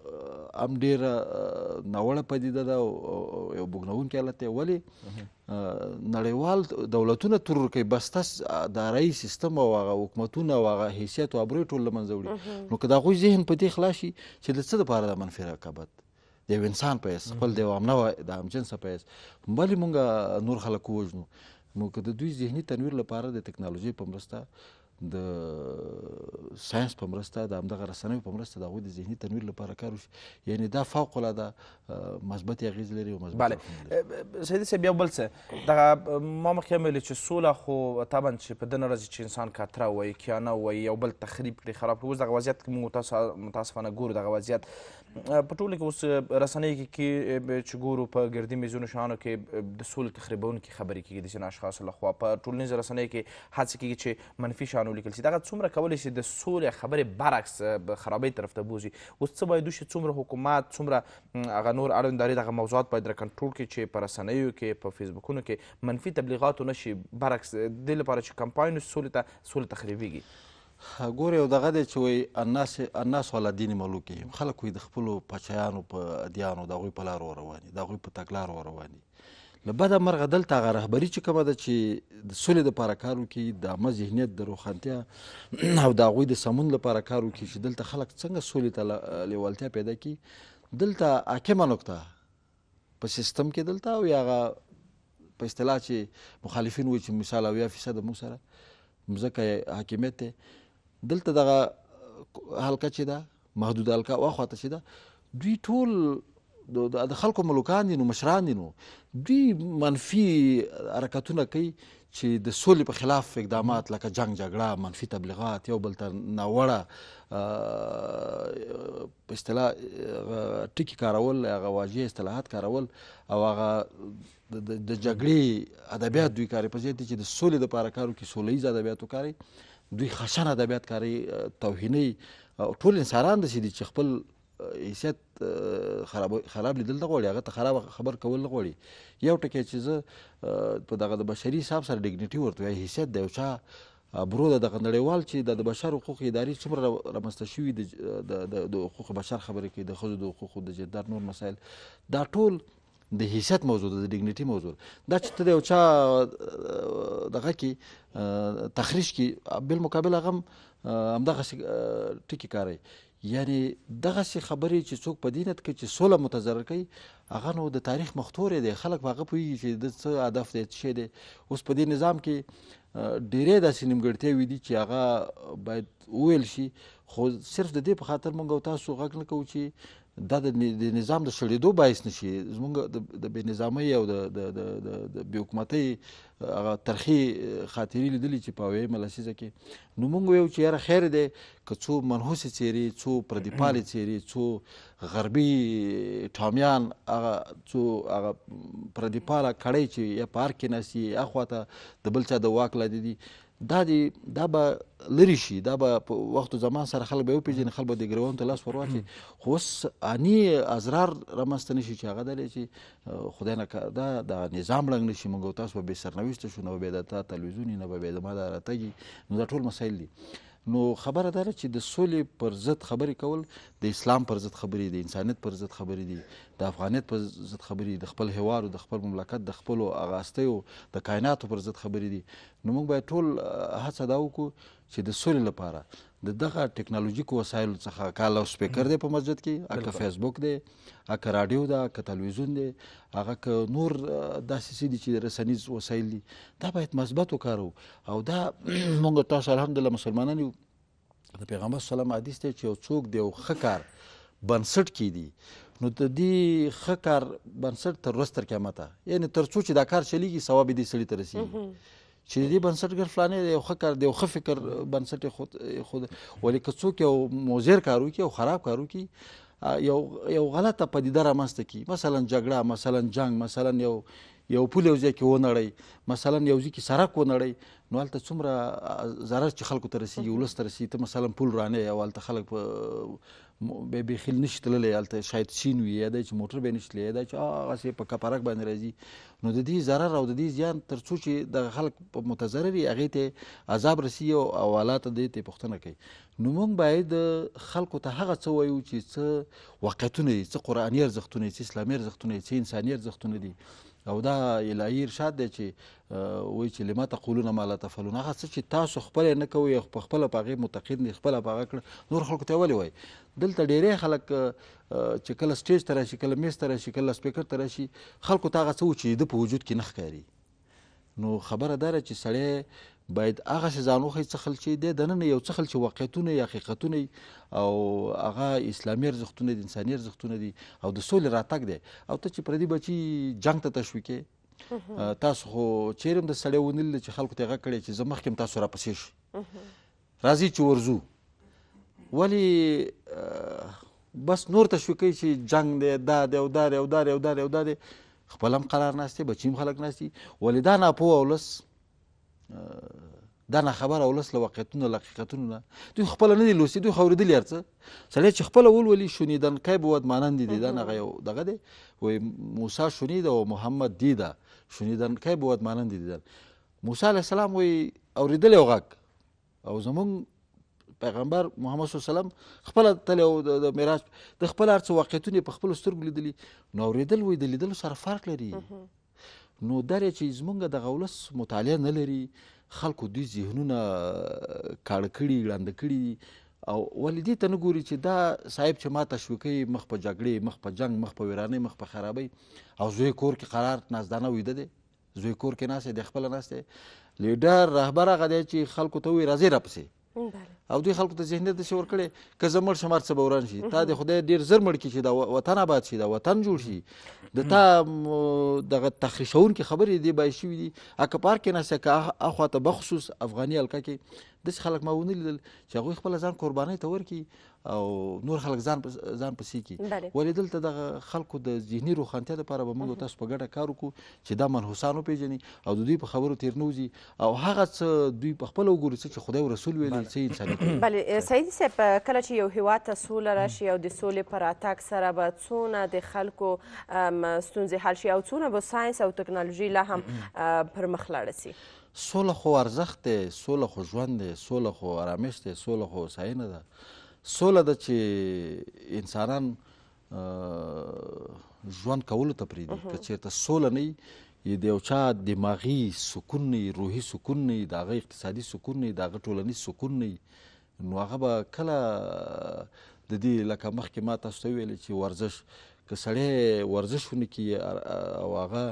هم ډېره ناوړه پدیده ده او یو بوږنوونکی حالت دی. ولې نړیوال دولتونه ترور کوي، بس تاسو دارایي سیستم او هغه حکومتونه او هغه حیثیت او ابروی ټول له منځه وړي. نو که د هغوی ذهن په دې خلاص شي چې د څه دپاره د منفي رقابت د یو انسان په حیث خپل د یو د همجنسه په حیث ولې موږ نور خلک ووژنو؟ نو که د دوی ذهني تنویر لپاره د ټکنالوژۍ په مرسته، د ساینس په مرسته، د همدغه رسنیو په مرسته د هغوی د ذهني تنویر لپاره کار وشي، یعنې دا فوق العاده مثبت اغېز لري او مثبت. بله سیدي صاحب، یو بل څه دغه ما مخکې هم ویلې چې سوله خو طبعا چې په دنه راځي چې انسان کاتره ووایي، کیانه ووایي، یو بل تخریب کړي، خراب کړي. اوس دغه وضعیت کې موږ متاسفانه ګورو، دغه وضعیت په ټوله کې اوس رسنیو کې چې ګورو په ګردي میزونو شیانو کې د سولې تخریبونکي خبرې کېږي د ځینو اشخاصو لخوا. په ټولنیزو رسنیو کې هڅې کېږي چې منفي شیان ولیکل شي. دغه څومره کولی شي د سولې خبرې برعکس خرابۍ طرف ته بوځي؟ اوس څه باید وشي؟ څومره حکومت، څومره هغه نور اړوند ادارې دغه موضوعات باید راکنټرول کړي چې په رسنیو کې، په فیسبوکونو کې منفي تبلیغات ونه شي، برعکس د دې لپاره چې کمپاین سولې تخریبېږي. ګوره یو دغه دی چې وایي الناس علی دین ملوکهم، خلک وایي د خپلو پاچایانو په ادیانو د هغوی په لارو روان دي، د هغوی په تګلارو روان دي. له بده مرغه دلته هغه رهبري چې کومه ده چې د سولې دپاره کار وکړي، د عامه ذهنیت د روښانتیا او د هغوی د سمون لپاره کار وکړي چې دلته خلک څنګه سولې ته لیوالتیا پیدا کړي. دلته حاکمه نقطه په سیستم کې دلته او یا هغه په اصطلاح چې مخالفین وایي چې مثال 80% موږ سره مځکه حاکمیت دی، دلته دغه حلقه چې ده محدوده حلقه واخواته چې ده، دوی ټول د خلکو ملوکان دي، نو مشران دي، نو دوی منفي حرکتونه کوي چې د سولې په خلاف اقدامات لکه جنگ جګړه، منفي تبلیغات، یو بل ته ناوړه په اصطلاح ټکي کارول، هغه واژې اصطلاحات کارول او هغه د جګړې ادبیات دوی کاري په ځای دي چې د سولې دپاره کار وکړي، سوله ییز ادبیات وکاري. دوی خشن ادبیات کاري، توهیني، ټول انسانان داسې دي چې خپل حیثیت خراب لیدل نه غواړي، هغه ته خراب خبر کول نه غواړي. یو ټکی چې زه په دغه د بشري حساب سره ډیګنیټي ورته وایي، حیثیت د یو چا برو د دغه نړیوال چې د بشر حقوق ادارې څومره رامنځته شوي د حقوق بشر خبرې کوي، د ښځو د حقوقو، د جندر نور مسایل، دا ټول د حیثیت موضوع ده، د ډیګنیټي موضوع ده. دا چې ته د یو چا دغه کې تخریش کې بالمقابل هغه هم همدغسې ټکي کاروي. یعنې دغسې خبرې چې څوک په دې نیت کوي چې سوله متضرر کوي، هغه نو د تاریخ مختورې دی. خلک په هغه پوهېږي چې د څه هدف دی، څه شی دی. اوس په دې نظام کې ډېرې داسې نیمګړتیاوې دي چې هغه باید وویل شي، خو صرف د دې په خاطر موږ او تاسو غږ نه کوو چې دا د نظام د شړېدو باعث نه شي. زموږ د بې نظامۍ او د بې حکومتۍ هغه ترخې خاطرې لیدلي چې په اویایمه لسیزه کې، نو موږ ویو چې یاره خیر دی که څو منحوسې څېرې، څو پردیپالې څېرې، څو غربي ټامیان، هغه څو هغه پردیپاله کړۍ چې یا په هر کې ناستي، اخواته د بل چا د واک لاندې دي، دا به لرې شي. دا به په وخت و زمان سره خلک به یې وپېژني، خلک به د ګریوانو ته لاس ور واچوي. خو اوس اني ازرار رامنځته نه شي چې هغه دا دی چې خدای نکرده د نظام ړنګ نه شي، موږ او تاسو به بې سرنوشته شو، نه به بیا د تا تلویزیون نه به بیا زما دا راتګي. نو دا ټول مسایل دي. نو خبره دا ده چې د سولې پر ضد خبرې کول د اسلام پر ضد خبرې دي، د انسانیت پر ضد خبرې دي، د افغانیت پر ضد خبرې دي، د خپل هیواد او د خپل مملکت د خپلو هغه هستیو د کائناتو پر ضد خبرې دي. نو موږ باید ټول هڅه دا وکړو چې د سولې لپاره د دغه ټکنالوژیکو وسایلو څخه که لاوډ سپیکر دی په مسجد کې، که فیسبوک دی، که راډیو ده، که تلویزیون دی، هغه که نور داسې څه دي چې رسنیز وسایل دي، دا باید مثبت وکاروو. او دا موږ تاسو الحمدلله مسلمانان یو، د پیغمبر سلام حدیث دی چې یو څوک د یو ښه کار بنسټ کیدي، نو د دې ښه کار بنسټ تر ورځ تر قیامته، یعنې تر څو چې دا کار چلیږي ثواب یې دې سړي ته رسېږي چې د دې بنسټګر فلانی د یو ښه کار، د یو ښه فکر بنسټ یې خود. ولې که څوک یو مضر کار وکړي او خراب کار وکړي، یو غلطه پدیده رامنځته کړي، مثلا جګړه، مثلا جنګ، مثلا یو پول یو ځای کې ونړئ، مثلا یو ځای کې سړک ونړئ، نو هلته څومره ضرر چې خلکو ته رسېږي ولس ته رسېږي ته مثلا پل رانې او هلته خلک په بیخي نشي تللی هلته شاید سین وي یا دا چې موټر به یې نشي تللی یا دا چې هغسې په کپرک باندې راځي نو د دې ضرر او د دې زیان تر څو چې دغه خلک په متضرر وي هغې ته عذاب رسېږي او الله ته دې ته پوښتنه کوي نو موږ باید خلکو ته هغه څه وایو چې څه واقعیتونه دي څه قرآني ارزښتونه دي څه اسلامي ارزښتونه دي څه انساني ارزښتونه دي او دا الهي ارشاد دی چې وایي چې لما تقولون ما لا تفعلون هغه څه چې تاسو خپله نه کوئ او په خپله په هغې متقین دي خپله په هغه کړه نور خلکو ته یې ولې وایي دلته ډېری خلک چې کله سټیج ته راشي کله میز ته راشي کله سپیکر ته راشي خلکو ته هغه څه و چې د په وجود کې نه ښکاري نو خبره دا ده چې سړی باید هغسې ځان وښیي څه خل چې دی دننه یو څه خل چې واقعیتونه یې حقیقتونه او هغه اسلامي ارزښتونه دي انساني ارزښتونه دي او د سولې راتګ دی او ته چې پردي بچي جنګ ته تشویقې تاسو خو چیرې هم د سړی ونه لیدل چې خلکو ته یې غږ کړی چې زه مخکې هم تاسو راپسې شئ راځئ چې ورځو ولې بس نور تشویقوي چې جنګ دی دا دی او دا دی او دا دی او دا دی او دا دی خپل هم قرار ناست دی بچي هم خلک ناست دي ولې دا ناپوه اولس دا ناخبره اولس له واقعیتونو له حقیقتونو نه دوی خپله نه دي لوستي دوی خو اورېدلي هر څه سړی چې خپله ولولي شنیدنکی بود مانندی دیدن هغه یو دغه دی وایي موسی شنید و محمد دیده شنیدنکی بود مانندی دیدن موسی علیه السلام وایي اورېدلی و غږ او زمونږ پیغمبر محمد صلی الله علیه وسلم خپله تللی او د معراج د خپل هر څه واقعیتونه یې په خپلو سترګو لیدلي نو اورېدل وایي د لیدلو سره فرق لري نو دا دی چې زمونږ دغه ولس مطالعه نه لري خلکو دوی ذهنونه کاړه کړي ړانده کړي دي او ولې دې ته نه ګوري چې دا صاحب چې ما تشویقوي مخ په جګړې مخ په جنګ مخ په ویرانۍ مخ په خرابۍ او زوی کور کې قرار نازدانه ویده دی زوی کور کې ناست دی خپله ناست دی لیډر رهبر هغه دی چې خلکو ته وایي راځئ راپسې او دوی خلکو ته ذهنیت داسې ورکړی که زه مړ شم هر څه به وران شي تا د خدای ډېر زر مړ کړي چې دا وطن آباد شي دا وطن جوړ شي د تا دغه تخریشونکې خبرې دې باید شوي دي که پارک کې ناست که اخوا ته بخصوص افغاني حلقه کې داسې خلک ما ونه لیدل چې هغوی خپله ځان قربانۍ ته ورکړي او نور خلک ځان پسې کړي ولې دلته دغه خلکو د ذهني روښانتیا دپاره به موږ تاسو په ګډه کار وکړو چې دا منحوسان وپېژني او د دوی په خبرو تېر نه وځي او هغه څه دوی په خپله وګوري څه چې خدای او رسول ویلي څه انسانیت بله سعیدي صاحب کله چې یو هېواد ته سوله راشي او د سولې په راتګ سره به څونه د خلکو ستونزې حل شي او څونه به ساینس او تکنالوژي لا هم پر مخ لاړه سي سوله خو ارزښت دی سوله خو ژوند دی سوله خو آرامش دی سوله خو هوساینه ده سوله ده چې انسانان ژوند کولو ته پرېږدي که چېرته سوله نه وي د یو چا دماغي سکون نه وي روحي سکون نه وي د هغه اقتصادي سکون نه وي د هغه ټولنیز سکون نه وي نو هغه به کله د دې لکه مخکې ما تاسو ته وویلې چې ورزش که سړی ورزش ونه کړي او هغه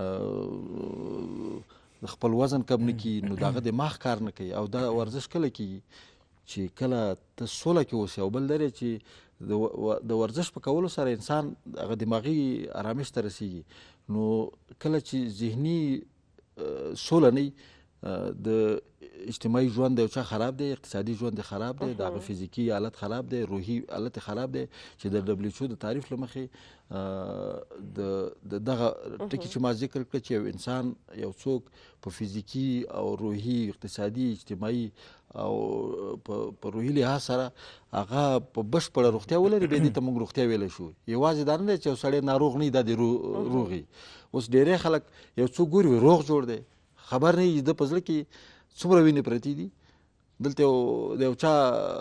د خپل وزن کم نه کړي نو د هغه دماغ کار نه کوي او دا ورزش کله کېږي چې کله ته سوله کې اوسې او بل دا دی چې د ورزش په کولو سره انسان هغه دماغي آرامش ته رسېږي نو کله چې ذهني سوله نه د اجتماعي ژوند د یو چا خراب دی اقتصادي ژوند خراب دی د هغه فزیکي حالت خراب دی روحي حالت خراب دی چې د دبلیو د تعریف له مخې د دغه ټکي چې ما ذکر کړه چې یو انسان یو څوک په فزیکي او روحي اقتصادي اجتماعي او په روحي لحاظ سره هغه په بشپړه روغتیا ولري بیا دې ته موږ روغتیا ویلی شو یوازې دا نه دی چې یو سړی ناروغ نه وي دا د روغ وي اوس ډېری خلک یو څوک ګوري روغ جوړ دی خبر نه وي د په زړه کې څومره وینې پرتې دي دلته د یو چا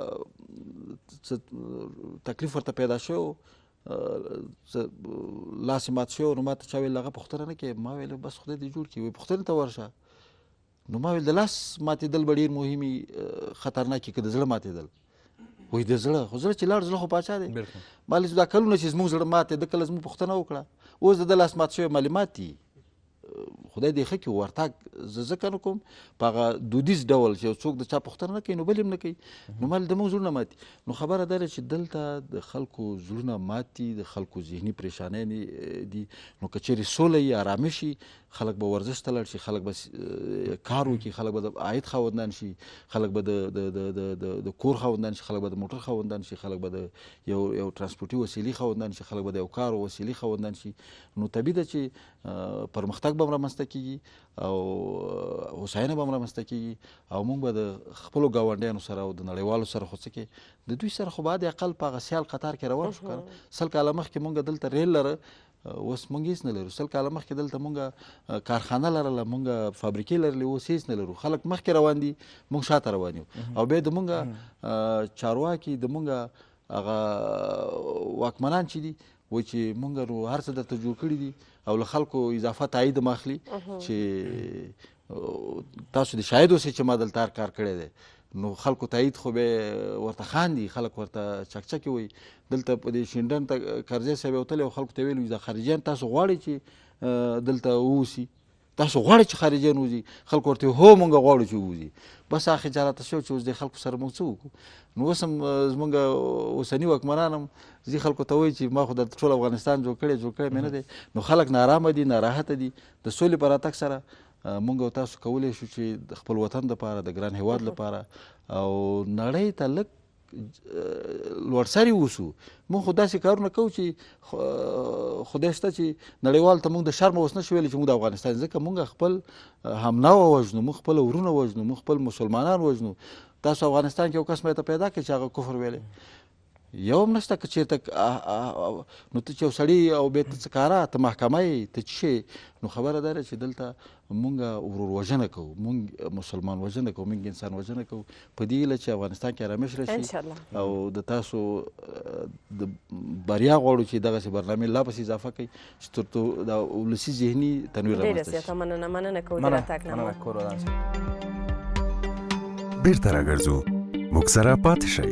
تکلیف ورته پیدا شو لاس یې مات شو نو ما ته چا ویل هغه پوښتنه نه کوې ما ویل بس خدای دې جوړ کړي وایي پوښتنې ته ورشه نو ما ویل د لاس ماتېدل به ډېر مهم خطرناک که د زړه ماتېدل وایي د زړه خو زړه چې لاړ زړه خو پاچا دی ما ویل دا کلونه چې زموږ زړه مات دی ده کله زموږ پوښتنه وکړه اوس د ده لاس مات شوی مالې مات دي خدای دې ښه کړي ورتګ زه ځکه نه کوم په هغه دودیز ډول چې یو څوک د چا پوښتنه نه کوي نو بل هم نه کوي نو ما د موږ زړونه ماتي نو خبره دا ده چې دلته د خلکو زړونه ماتي د خلکو ذهني پریشانۍ دي نو که چیرې سوله وي ارامي شي خلک به ورزش ته لاړ شي خلک به کار وکړي خلک به د عاید خاوندان شي خلک به د کور خاوندان شي خلک به د موټر خاوندان شي خلک به د یو ترانسپورټي وسیلې خاوندان شي خلک به د یو کار وسیلې خاوندان شي نو طبیعي ده چې پرمختګ به هم رامنځته کېږي او هوساینه به هم رامنځته کېږي او موږ به د خپلو ګاونډیانو سره او د نړیوالو سره خو څه کې د دوی سره خو بعد اقل په هغه سیال قطار کې روان شو که نه 100 کاله مخکې موږ دلته ریل لره اوس موږ هېڅ نه لرو 100 کاله مخکې دلته موږ کارخانه لرله موږ فابریکې لرلې اوس هېڅ نه لرو خلک مخکې روان دي موږ شاته روان یو او بیا د موږ چارواکي د موږ هغه واکمنان چې دي وایي چې موږ هر څه درته جوړ کړي دي او له خلکو اضافه تایید هم اخلي چې تاسو د شاهد اوسئ چې ما دلته هر کار کړی دی نو خلکو تایید خو به ورته خاندي خلک ورته چکچکې وایي دلته په دې شینډن ته کرزی صاحب یې وتلی او خلکو ته ویلي د خارجیان تاسو غواړئ چې دلته واوسي تاسو غواړئ چې خارجیان وځي خلکو ورته هو موږ غواړو چې ووځي بس هغه خجالته شو چې اوس د خلکو سره موږ څه وکړو نو اوس هم زموږ اوسني واکمنان هم ځي خلکو ته وایي چې ما خو د ټول افغانستان جوړ کړی مې نه دی نو خلک نارامه دي ناراحته دي د سولې په راتګ سره موږ او تاسو کولی شو چې د خپل وطن دپاره د ګران هیواد لپاره او نړۍ ته لږ لوړسري اوسو موږ خو داسې کارونه کوو چې خدای شته چې نړیوال ته موږ د شرمه اوس نشو ویلی چې موږ د افغانستان ځکه موږ خپل همنوه وژنو موږ خپل ورونه وژنو موږ خپل مسلمانان وژنو تاسو افغانستان کې یو کس مې ته پیدا کړئ چې هغه کفر ویلی یو هم نشته که چېرته نو ته چې یو سړي او بیا ته څه کاره ته محکمه یې ته څه شې نو خبره دا ده چې دلته مونږ ورور وژنه کوو مونږ مسلمان وژنه کوو مونږ انسان وژنه کوو په دې هیله چې افغانستان کې ارامش راشي او د تاسو د بریا غواړو چې دغسې برنامې لا پسې اضافه کوي چې تر څو د ولسي ذهني تنویر رامنځته شي مننه کوو د راتګ بیرته راګرځو موږ سره پاتې شئ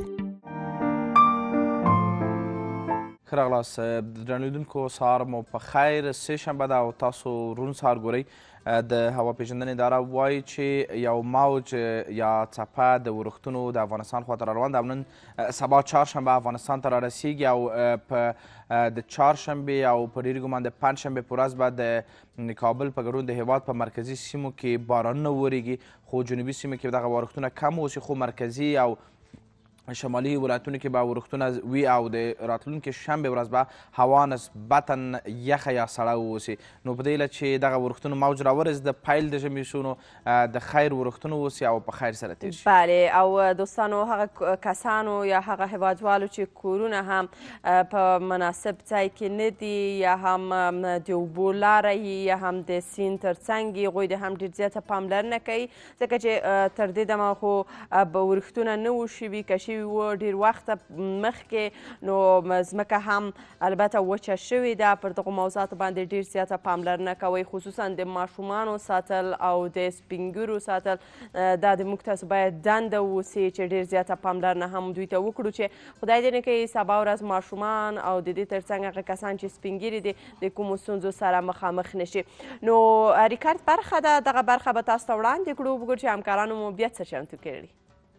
ښه راغلاست درنو لیدونکو سهار مو په خیر سه شنبه ده او تاسو روڼ سهار ګورئ د هوا پیژندنې اداره وایي چې یو موج یا څپه د ورښتونو د افغانستان خواته را روان ده او نن سبا چهارشنبه افغانستان ته رارسیږي او په د چهارشنبې او په ډېر ګمان د پنجشنبې په ورځ به د کابل په ګډون د هیواد په مرکزي سیمو کې بارانونه وورېږي خو جنوبي سیمو کې دغه ورښتونه کم اوسي خو مرکزي او شمالي ولایتونو کې به ورښتونه وي او د راتلونکي شنبې ورځ به هوا نسبتا یخه یا سړه واوسي نو په دې هیله چې دغه ورښتونو موج راورسي د پیل د ژمي شو نو د خیر ورښتونه واوسي او په خیر سره تېر شي بله او دوستانو هغه کسانو یا هغه هیوادوالو چې کورونه هم په مناسب ځای کې نه دي یا هم د اوبو لاره یا هم د سیند تر څنګ هغوی د هم ډېر زیاته پاملرنه کوي ځکه چې تر دې دمه خو به ورښتونه نه وو شوي که شوي وو ډېر وخته مخکې نو ځمکه هم البته وچه شوې ده پر دغو موضوعاتو باندې ډېر زیاته پاملرنه کوئ خصوصا د ماشومانو ساتل او د سپین ږیرو ساتل دا د موږ تاسو باید دنده واوسي چې ډېر زیاته پاملرنه هم دوی ته وکړو چې خدای دې نه کوي سبا ورځ ماشومان او د دې تر څنګ هغه کسان چې سپین ږیري دي د کومو ستونزو سره مخامخ نشي نو ریکارډ برخه ده دغه برخه به تاسو ته وړاندې کړو وګورو چې همکارانو مو بیا څه چمتو کړي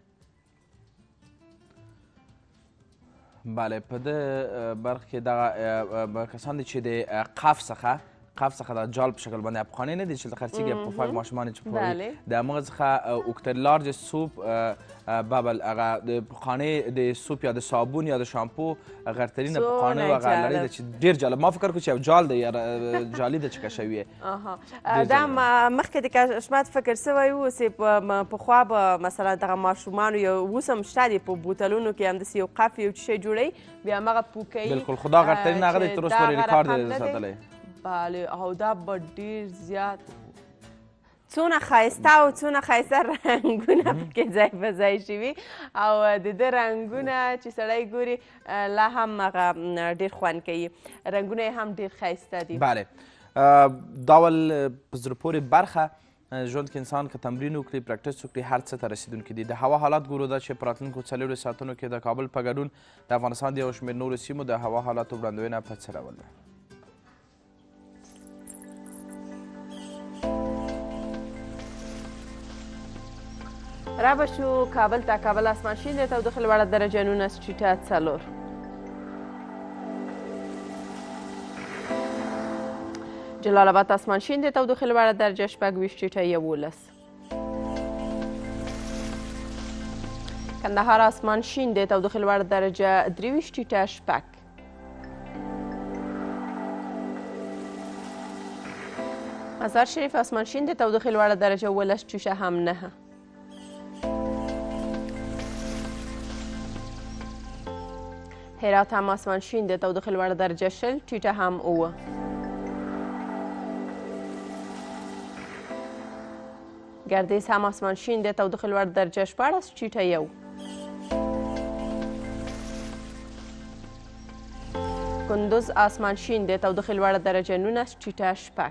بله په دې برخه کې دغه کسان دي چې د قف څخه د جال په شکل باندې افغانۍ نه دي چې د خرڅېږي پفک ماشومان چې پخوي د همغه څخه اوکتر لارج سوپ ببل هغه د پخوانۍ د سوپ یا د صابون یا د شامپو غرترینه پخوانۍ هغه لړۍ ده چې ډېر جالب ما فکر کوم چې یو جال دی جالي ده چې کشوي دا مخکې د کشمت فکر سوی و چې پخوا به مثلا دغه ماشومانو یو اوس هم شته دي په بوتلونو کې همداسې یو قف یو څه شی جوړوي بیا همغه پوکوي بلکل خو دا غرترین هغه دی تر اوسه پورې ریکارډ دی ساتلی بله او دا به ډېر زیات څونه ښایسته او څونه ښایسته رنګونه پکې ځای په ځای شوي او د ده رنګونه چې سړی ګوري لا هم هغه ډېر خوند کوي رنګونه یې هم ډېر ښایسته دي بله دا ول په زړه پورې برخه ژوند کې انسان که تمرین وکړي پریکټس وکړي هر څه ته رسیدونکي دي د هوا حالات ګورو دا چې په راتلونکو 4 ساعتونو کې د کابل په ګډون د افغانستان د یو شمېر نورو سیمو د هوا حالاتو وړاندوینه په څه ډول ده را به شو کابل تا کابل اسمان شین د تودوخې لوړه درجه 19 ټیټه 4 جلال آباد اسمان شین د تودوخې لوړه درجه 26 ټیټه 11 کندهار اسمان شین د تودوخې لوړه درجه 23 ټیټه 6 مزار شریف آسمان شین د تودوخې لوړه درجه 18.9. هرات هم آسمان شین د تودوخې لوړه درجه 0.8. گردیز هم آسمان شین د تودوخې لوړه درجه 14.1. کندوز آسمان شین د تودوخې لوړه درجه 19.6.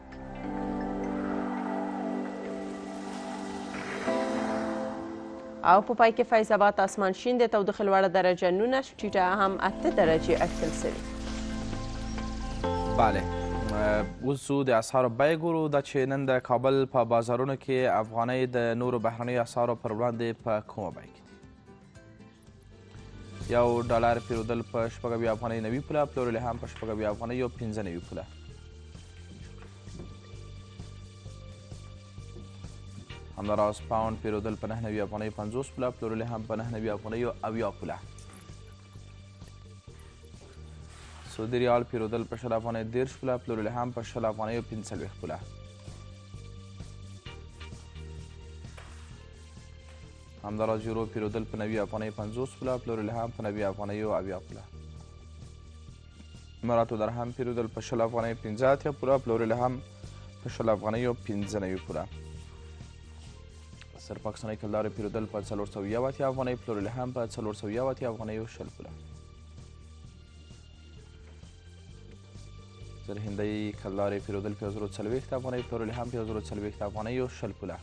او په پای کې فیض آباد آسمان شین د تودوخې لوړه درجه 19.8 درجې اټکل شوې. بله اوس د اسعارو بیې ګورو. دا چې نن د کابل په بازارونو کې افغانۍ د نورو بهرنیو اسعارو پر وړاندې په کومه بیه کې دي؟ یو ډالر پیرودل په 80 افغانۍ 90 پوله، پلورل هم په 80 افغانۍ او 95 پوله. همداراز پاوند پیرودل په 99 افغانۍ 50 پوله، پلورل هم په 99 افغانۍ او 70 پوله. سعودي ریال پیرودل په 20 افغانۍ 10 پوله، پلورل هم په 20 افغانۍ او 45 پوله. همداراز یورو پیرودل په 90 افغانۍ 50 پوله، پلورل هم په 90 افغانۍ او 70 پوله. اماراتو درهم پیرودل په 20 افغانۍ 15 پوله، پلورل هم په 20 افغانۍ او 95 پوله. سر پاکستاني کلدار پیرودل په 480 افغانۍ، پلورل هم په 480 افغانۍ او 20 پوله. زر هندۍ کلدار پیرودل په 1040 افغانۍ، پلورل هم په 1040 افغانۍ او 20 پوله.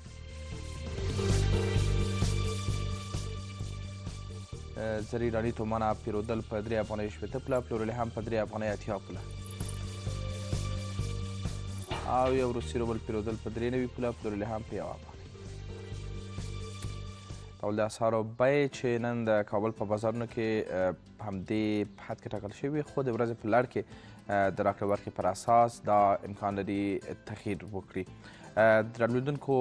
زر ایراني تومانه پیرودل په 3 افغانۍ 80 پوله، پلورل هم په 3 افغانۍ 80 پوله. او یو روسي روبل پیرودل په 93 پوله، پلورل هم په 1 افغانۍ. ډول د اسعارو بیې چې نن د کابل په بازارونو کې همدې حد کې ټاکل شوي، خو د ورځې په لړ کې د راکړې ورکړې پر اساس دا امکان لري تغییر وکړي. درنو لیدونکو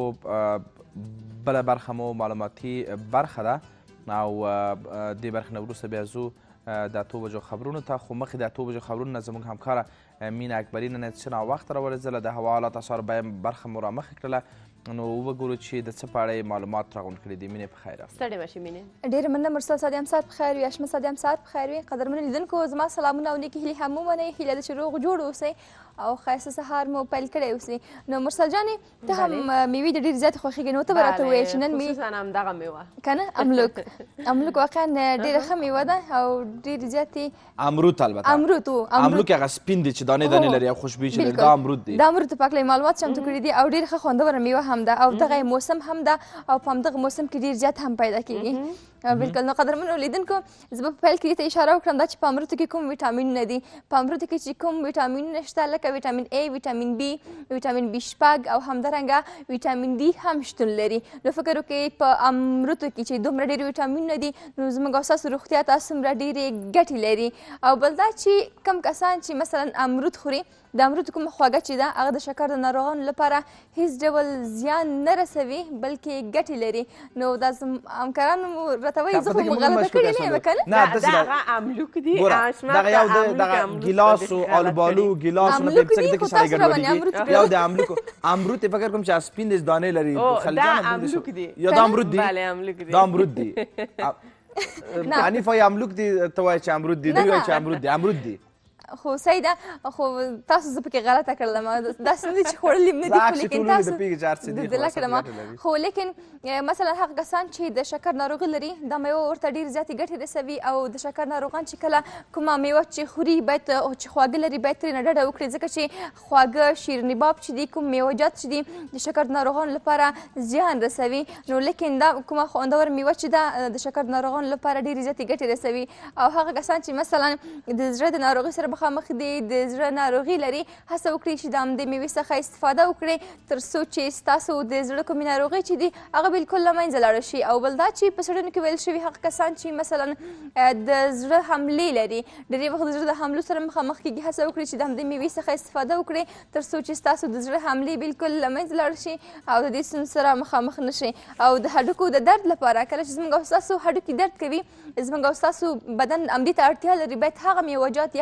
بله برخه مو معلوماتي برخه ده او دې برخې نه وروسته بیا ځو د 8 بجو خبرونو ته. خو مخکې د 8 بجو خبرونو نه زموږ همکاره مینه اکبري نن څه ناوخته راورسېدله، د هوا حالات اسعارو بیه برخه مو رامخې کړله. نو وګورو چې د څه په اړه معلومات راغونډ کړي دي. مینې په خیر راست. ستړې مه شې مینې. ډېره مننه مرسل صاد، هم سهار په خیر وي. اشمه صاد، هم سهار په خیر وي. قدرمنو لیدونکو زما سلامونه او نیکې هیلې هم ومنئ. هیله ده چې روغ جوړ اوسئ او ښایسته سهار مو پیل کړی اوسئ. نو مرسل جانې ته هم میوې د ډېرې زیاتې خوښېږي، نو ته به راته ووایې چې نن مې خصوصا همدغه میوه که نه املوک واقعا ډېره ښه میوه ده او ډېرې زیاتې امرود البته امرود املوک هغه سپین دی چې دانې دانې لري او خوشبويي چې لري، دا امرود دی. دا امرود ته پاکلي معلومات چمتو کړي دي او ډېره ښه خوندوره میوه هم ده او دغه موسم هم ده او په همدغه موسم کې ډېر زیات هم پیدا کېږي. بالکل. نو قدرمنو لیدونکو زه به په پیل کې دې ته اشاره وکړم دا چې په امرودو کې کوم ویټامینونه دي. په امرودو کې چې کوم ویټامینونه شته لکه ویټامین A، ویټامین B، ویټامین B6 او همدارنګه ویټامین D هم شتون لري. نو فکر وکړئ په امرودو کې چې دومره ډېر ویټامینونه دي نو زموږ او ستاسو روغتیا ته څومره ډېرې ګټې لري. او بل دا چې کم کسان چې مثلا امرود خوري د امرود کومه خواږه چې ده هغه د شکر د ناروغانو لپاره هیڅ ډول زیان نه رسوي بلکې ګټې لري. نو دا همکارانو راته وایي زه خو غلطه کړې نه یم که نه؟ دغه املوک دي دغه یو دغه ګیلاس او الوبالو ګیلاس نه په څه کې سره ګډوډي یو د املوک امرود فکر کوم چې سپین د دانې لري دا املوک دي یا دا امرود دي؟ بله املوک دي. دا امرود دي. حنیف وایي املوک دي، ته وایې چې امرود دي، دوی وایي چې امرود دي. امرود دي خو صحیح ده، خو تاسو زه پکې غلطه کړلم. داسې نه دي چې خوړلي نه دي خو لیکن تاسو خو لیکن مثلا هغه کسان چې د شکر ناروغي لري دا میوه ورته ډېرې زیاتې ګټې رسوي او د شکر ناروغان چې کله کومه میوه چې خوري باید چې خواږه لري باید ترې نه ډډه وکړي، ځکه چې خواږه شیرنباب چې دي کوم میوهجات چې دي د شکر ناروغانو لپاره زیان رسوي. نو لیکن دا کومه خوندوره میوه چې ده د شکر ناروغانو لپاره ډېرې زیاتې ګټې رسوي. او هغه کسان چې مثلا د زړه د ناروغۍ سره مخامخ دي، د زړه ناروغي لري، هڅه وکړئ چې د همدې میوې څخه استفاده وکړئ تر څو چې ستاسو د زړه کومې ناروغۍ چې دي هغه بالکل له منځه لاړه شي. او بل دا چې په څېړنو کې ویل شوي هغه کسان چې مثلا د زړه حملې لري ډېری وخت د زړه د حملو سره مخامخ کېږي، هڅه وکړئ چې د همدې میوې څخه استفاده وکړئ تر څو چې ستاسو د زړه حملې بالکل له منځه لاړه شي او د دې ستونزو سره مخامخ نه شئ. او د هډوکو د درد لپاره کله چې زموږ او ستاسو هډوکي درد کوي زموږ او ستاسو بدن همدې ته اړتیا لري باید هغه میوهجات یا هغه ترکاري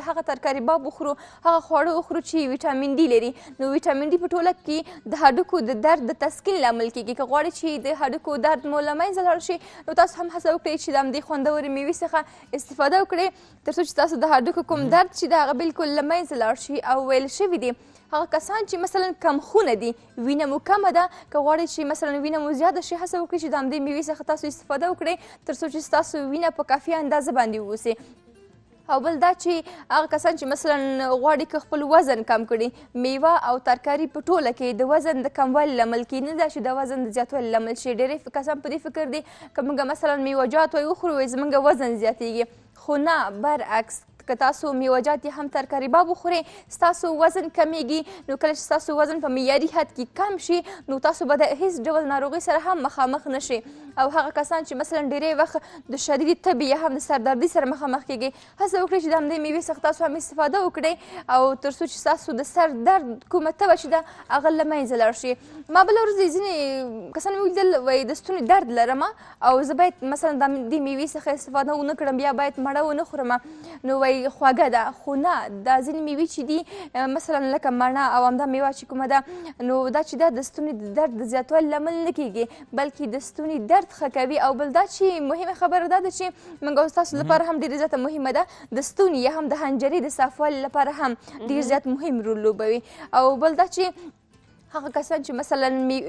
ترکاري باب وخورو، هغه خواړه وخورو چې ویټامین ډي لري. نو ویټامین ډي په ټوله کې د هډوکو د درد د تسکین لامل کیږي. که غواړئ چې د هډوکو درد مو له منځه لاړ شي نو تاسو هم هڅه وکړئ چې د همدې خوندورې مېوې څخه استفاده وکړئ تر څو چې تاسو د هډوکو کوم درد چې د هغه بالکل له منځه لاړ شي. او ویل شوي دي هغه کسان چې مثلا کم خونه دي، وینه مو کمه ده، که غواړئ چې مثلا وینه مو زیاده شي هڅه وکړئ چې د همدې مېوې څخه تاسو استفاده وکړئ تر څو چې ستاسو وینه په کافي اندازه باندې واوسي. او بل دا چې هغه کسان چې مثلا غواړي که خپل وزن کم کړي، میوه او ترکاري په ټوله کې د وزن د کموالي لامل کیږي، نه دا چې د وزن د زیاتوالي لامل شي. ډېری کسان په دې فکر دي که موږ مثلا میوهجات وخورو زموږ وزن زیاتیږي، خو نه، برعکس که تاسو میوهجات هم ترکاري باب وخورئ ستاسو وزن کمیږي. نو کله چې ستاسو وزن په معیاري حد کې کم شي نو تاسو به د هیڅ ډول ناروغۍ سره هم مخامخ نشئ. او هغه کسان چې مثلا ډېری وخت د شدید تبې یا هم د سردردي سره مخامخ کیږي هڅه وکړئ چې د همدې مېوې څخه تاسو هم استفاده وکړئ او تر څو چې ستاسو د سر درد کومه تبه چې ده هغه له منځه لاړ شي. ما بله ورځ ځینې کسان مې ولیدل وایي د ستوني درد لرم او زه باید مثلا د دې مېوې څخه استفاده ونه کړم، بیا باید مڼه ونه خورم. نو وایي خواږه ده، خو نه، دا ځینې مېوې چې دي مثلا لکه مڼه او همدا میوه چې کومه ده نو دا چې ده د ستوني د درد د زیاتوالي لامل نه کیږي بلکې د ستوني درد ښه کوي. او بل دا چې مهمه خبره دا ده چې موږ او ستاسو لپاره هم ډېره زیاته مهمه ده د ستوني یا هم د حنجرې د صافوالي لپاره هم ډېر زیات مهم رول لوبوي. او بل دا چې هغه کسان چې مثلا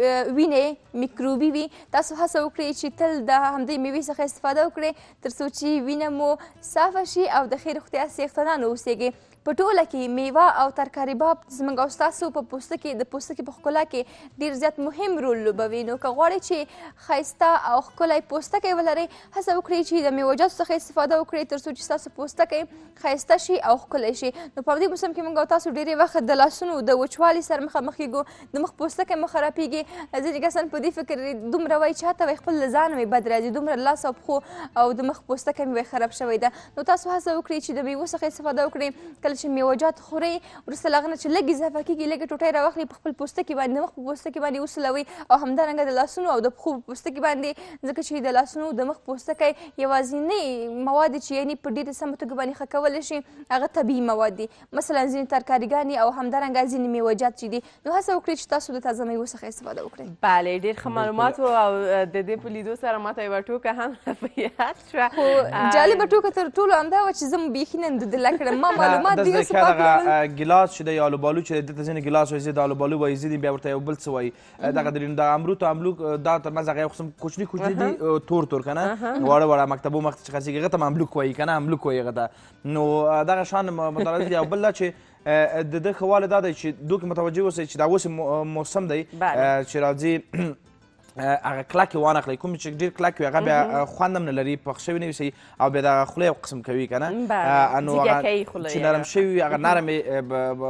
وینې میکروبي وي تاسو هڅه وکړئ چې تل د همدې مېوې څخه استفاده وکړئ تر څو چې وینه مو صافه شي او د ښې روغتیا څښتنان اوسیږئ. په ټوله کې میوه او ترکاري باب زموږ او ستاسو په پوستکي د پوستکي په ښکلا کې ډېر زیات مهم رول لوبوي. نو که غواړئ چې ښایسته او ښکلی پوستکی ولرئ هڅه وکړئ چې د میوهجاتو څخه استفاده وکړئ تر څو چې ستاسو پوستکی ښایسته شي او ښکلی شي. نو په همدې موسم کې موږ او تاسو ډېری وخت د لاسونو د وچوالي سره مخامخ کیږو، د مخ پوستکی مو خرابیږي. ځینې کسان په دې فکر دومره وایي چې حتی وایي خپل له ځانه مې بد راځي، دومره لاس او پښو او د مخ پوستکی مې وایي خراب شوی ده. نو تاسو هڅه وکړئ چې د میوو څخه استفاده وکړئ. کله چې میوهجات خورئ وروسته له هغه نه چې لږ اضافه کېږي لږې ټوټۍ راواخلئ په خپل پوستکي باندې، د مخ په پوستکي باندې وسولوئ او همدارنګه د لاسونو او د پښو په پوستکي باندې، ځکه چې د لاسونو د مخ پوستکی یوازینی مواد چې یعنې په ډېرې سمه توګه باندې ښه کولی شي هغه طبیعي مواد دي، مثلا ځینې ترکاریګانې او همدارنګه ځینې میوهجات چې دي. نو هڅه وکړئ چې تاسو د تازه میوو څخه استفاده وکړئ. بله، ډېر ښه معلومات و او د دې په لیدو سره ماته یوه ټوکه هم په یاد شوه. خو جالبه ټوکه تر ټولو همدا وه چې زه مو بیخي نن ددله کړم. ما معلومات دغه څه ګیلاس چې دی یا آلوبالو چې دی دلته ځینې ګیلاس وایي ضد آلوبالو وایي ځینې بیا ورته یو بل څه وایي دغه درې د امروت او املوک دا ترمنځ هغه یو قسم کوچني کوچني دي تور تور که نه واړه واړه مکتبو مخ ته چې خرڅېږي هغه ته هم املوک وایي که نه املوک وایي هغه ته. نو دغه شان متعرض دي. او بل دا چې د ده ښه والی دا دی چې دوی متوجه اوسئ چې دا اوس موسم دی چې راځي هغه کلک یې وانخلئ، کوم چې ډېر کلک وي هغه بیا خوند هم نه لري، پخ شوي نه وي صحیح او بیا دغه خوله یو قسم کوي که نه. نو چې نرم شوي وي هغه نرم یې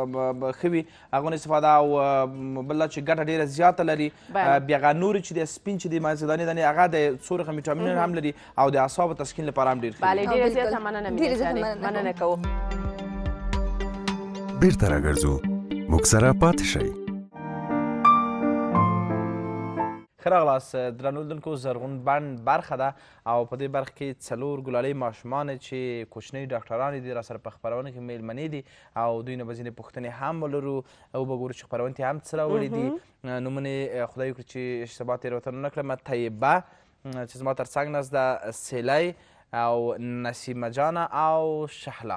ښه وي هغو نه استفاده. او بل دا چې ګټه ډېره زیاته لري. بیا هغه نورې چې دی سپین چې دی مازګدانې دانې هغه د څو رقم ویټامینونه هم لري او د اعصابو تسکین لپاره هم ډېر ښه بله، ډېره زیاته مننه مننه کوو. بیرته راګرځو، موږ سره پاتې شئ. ښه راغلاست درنو لیدونکو. زرغون بڼ برخه ده او په دې برخه کې 4 ګلالۍ ماشومان چې کوچنۍ ډاکټرانې دي راسره په خپرونه کې میلمنې دي او دوی نه به ځینې پوښتنې هم ولرو او به ګورو چې خپرونې ته هم څه راوړي دي. نومونه خدای وکړي چې اشتباه تېروتنه ونه کړم، طیبه چې زما تر څنګ ناست ده، سیلی او نسیمه جانه او شهله.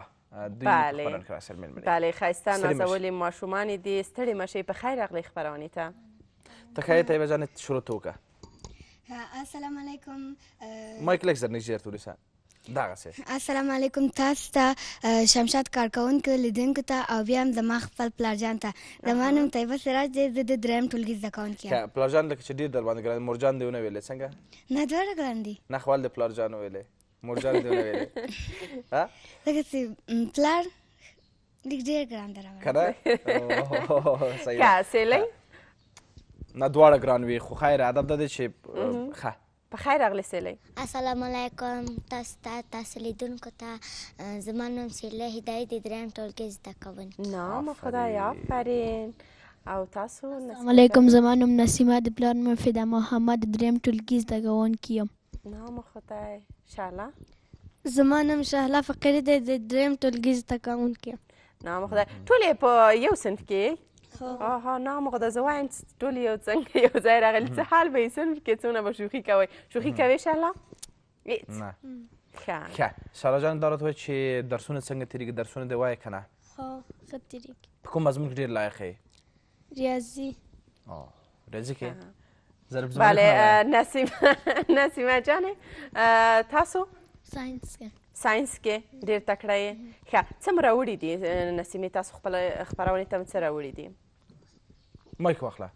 بله، ښایسته نازولې ماشومانې دي. ستړې مه شئ، په خیر راغلئ خپرونې ته. تخیل طیبه جان شروع تو که. السلام علیکم. مایک لږ زر نږدې ورته ونیسه. دغسې السلام علیکم تاسو ته، شمشاد کارکوونکو لیدونکو ته او بیا هم زما خپل پلارجان ته. زما نوم طیبه سراج دی، زه د دریم ټولګي زده کوونکې یم. پلارجان لکه چې ډېر در باندې ګران مورجان دې ونه ویلې څنګه؟ نه دواړه ګران دي. نه خو ولې پلارجان وویلې مورجان دې ونه ویلې؟ ځکه چې پلار لږ ډېر ګران دی راوړی که نه؟ که سیلی نه دواړه ګران وي خو خیر ادب دا دی چې ښه په خیر راغلی سیلی. السلام علیکم تاسو ته، تاسو لیدونکو ته. زما نوم سیلی هدایت د دریم ټولګي زده کوونکې. نام خدای آفرین. او تاسو؟ السلام علیکم زما نوم نسیمه د پلار نوم فدا محمد د دریم ټولګي زده کوونکې یم. نام خدای. شهله؟ زما نوم شهله فقیري دی د دریم ټولګي زده کوونکې یم. نام خدای ټول یې په یو صنف کې آها نام خدای زه وایم ټول یو څنګه یو ځای راغلي څه حال به یې صنف کې څونه به شوخي کوئ شوخي کوئ انشاءالله هېڅ نه ښه شاله جان دا راته وایه چې درسونه څنګه تېرېږي درسونه دې وایه که نه ښه تېرېږي په کوم مضمون کې ډېر لایق یې ریاضي ریاضي کې بله نسیمه جانې تاسو ساینس کې ساینس کې ډېر تکړه یې ښه څه مو راوړي دي نسیمې تاسو خپله خپرونې ته څه راوړي دي مایک واخله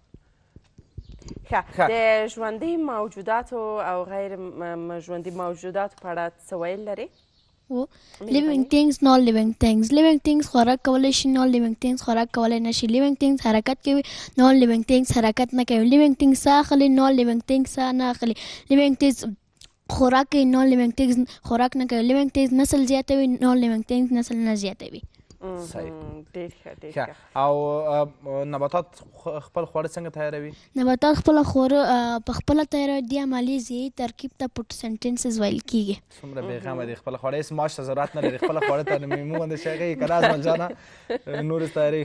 ښه د ژوندي موجوداتو او غیر ژوندي موجوداتو په اړه څه ویل لري living things non living things living things خوراک کولی شي non living things خوراک کولی نه شي living things حرکت کوي non living things حرکت نه کوي living things څه اخلي non living things څه نه اخلي living things خوراک کوي non living things خوراک نه کوي living things نسل زیاتوي non living things نسل نه زیاتوي ډېر ښه او نباتات خپل خواړه څنګه تیاروي نباتات خپله خواړه په خپله تیاروي دې عملي ضیعي ترکیب ته فوټوسنټنسس ویل کېږي څومره بېغمه دي خپله خواړه هېڅ معاش ته ضرورت نه لري خپله خواړه ته میمو غوندې شی کوي که نه اجمل جانه نور تیاروي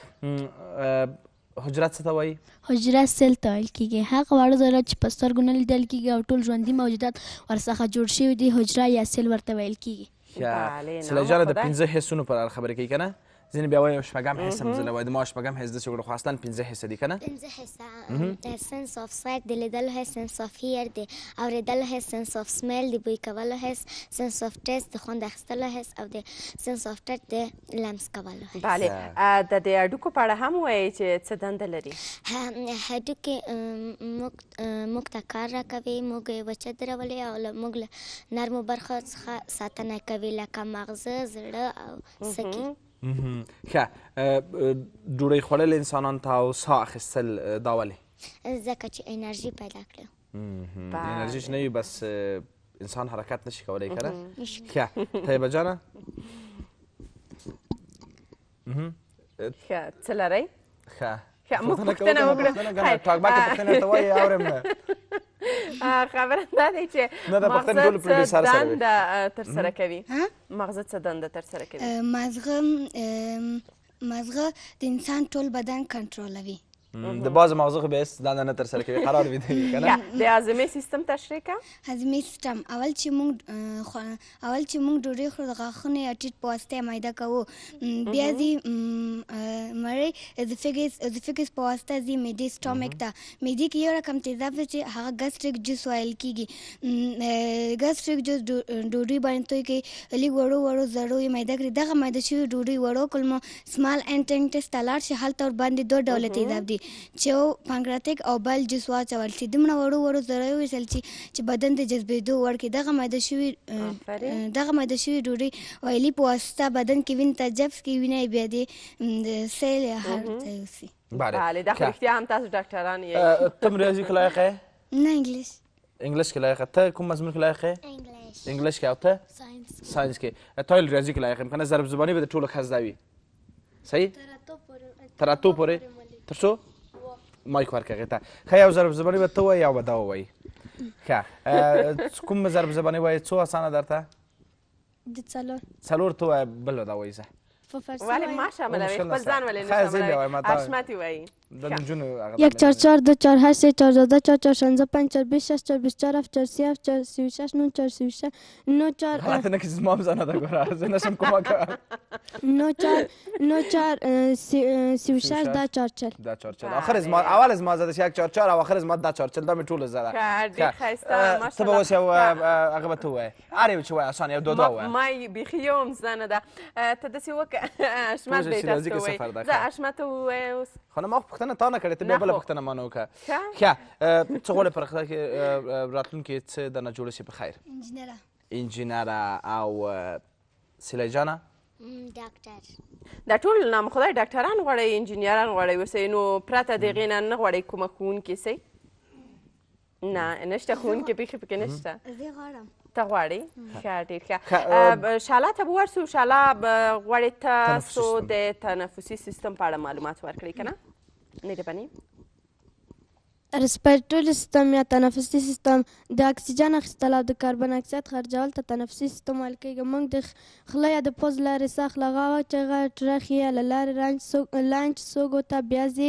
ښه حجرات څه ته وایي حجره سیل ته ویل کېږي هغه واړه ذرات چې په سترګو نه لیدل کېږي او ټول ژوندي موجودات ورڅخه جوړ شوي دي حجره یا سیل ورته ویل کېږي سلی جانه د 15 حسونو پر اړه خبرې کوي که نه ځینې بیا وایي شپږم حس هم زه وایي د ما شپږم حس داسې وکړو خو اصلا 15 حسه دي که نه 15 حسه سنس آف سایت د لیدلو حس سنس آف هیر د اورېدلو حس سنس آف سمیل د بوی کولو حس سنس آف ټیسټ د خوند اخیستلو حس او د سنس آف ټچ د لمس کولو حس بله د دې هډوکو په اړه هم وایي چې څه دنده لري هډوکې موږ ته کار راکوي موږ یې وچه درولې او موږ له نرمو برخو څخه ساتنه کوي لکه مغزه زړه او سکي ښه ډوډۍ خوړل انسانانو ته او ساه اخیستل دا ولې ځکه چې انرژي پیدا کړو انرژي چې نه وي بس انسان حرکت نشي کولی که نه ښه طیبه جانه ښه څه لرئ ښه موږ پوښتنه وکړو ټاکبکه پوښتنه ته وایي اورم نه خبره دا دی چې مغزه څه دنده ترسره کوي مغزه څه دنده ترسره کوي مغزه د انسان ټول بدن کنټرولوي د بعض مغزو خو بیا هېڅ دنده نه ترسره کوي قرار ویده وي که نه د هاضمې سیستم تشریح کړه هاضمې سیستم اول چې موږ ډوډۍ خورو د غاښونو یا ټیټ په واسطه یې میده کوو بیا ځي مړی ازوفیګس په واسطه ځي معدې سټامک ته معدې کې یو رقم تیزاب دی چې هغه ګسټریک جوس ویل کېږي ګسټریک جوس ډوډۍ باندې توی کوي لږ وړو زړو یې میده کړي دغه میده شوي ډوډۍ وړو کولمو سمال انټسټاین ته لاړ شي هلته ورباندې دوه ډوله تیزاب دي چې یو پانکراتیک او بل جوس واچول شي دومره وړو زړو ویشل شي چې بدن ته جذبېدو وړ کړي دغه میده شوي ډوډۍ ویلي په واسطه بدن کې وینې ته جذب کړي وینه یې بیا د سیل یا هر ځای اوسي بله دا خو رښتیا هم تاسو ډاکټران یې ته هم ریاضي کې لایق یې نه انګلیش کې لایق ته کوم مضمون کې لایق یې انګلیش کې او ته ساینس کې تا ویل ریاضي کې لایق یم که نه ضرب زباني به د ټولو ښه زده وي صحیح تر اتو پورې تر څو مایک ورکړه هغې ته ښه یو ضرب زباني به ته ووایي یا به دا ووایي ښه کوم ضرب زباني وایي څو اسانه درته د څلور ته ووایه بل به دا وایي زه ولې ما شاملوي خپل ځان ولې نه شاملوي ارشمت یې وایي د نجونو یک 4 4 2 4 8 3 4 2 4 4 15 5 4 20 6 4 24 7 4 3 4 36 9 4 36 9 4 حالت نه کسی ما هم زنه ده ګوره زه نشم کمک کوم 9 4 36 دا 4 دا 4 آخر از ما اول از ما زده یک 4 او آخر از ما دا 4 دا می ټول زده ډېر ښایسته ماشاءالله ته به اوس یو هغه به ته ووایې هر یو چې وایه اسانه یو دو ووایه ما یې بیخي یو هم زنه ده ته داسې وکړه اشمت دی تاسو ته ووایي زه اشمت ته ووایه اوس خو نه ما خو پوښتنه تا نه کړې ته بیا بله پوښتنه ما نه وکړه ښه څه غواړې په رخصت کې راتلونکي څه درنه جوړه شي په خیر انجینره او سلی جانه ډاکټر دا ټول نام خدای ډاکټران غواړئ انجینران غواړئ اوسئ نو پرته د هغې نه نه غواړئ کومه ښوونکي سئ نه نشته ښوونکي بیخي پکې نشته زه غواړم ته غواړې ښه ډېر ښه شاله ته به ورسو شاله غواړې تاسو د تنفسي سیستم په اړه معلومات ورکړئ که نه نگهبانی ریسپیریټوري سیستم یا تنفسي سیستم د اکسیجن اخیستل او د کاربن اکساید خارجول ته تنفسي سیستم ویل کېږي. موږ د خوله یا د پوز لارې ساه خلغاوه چې هغه ټرخې یا له لارې لانج سوګو ته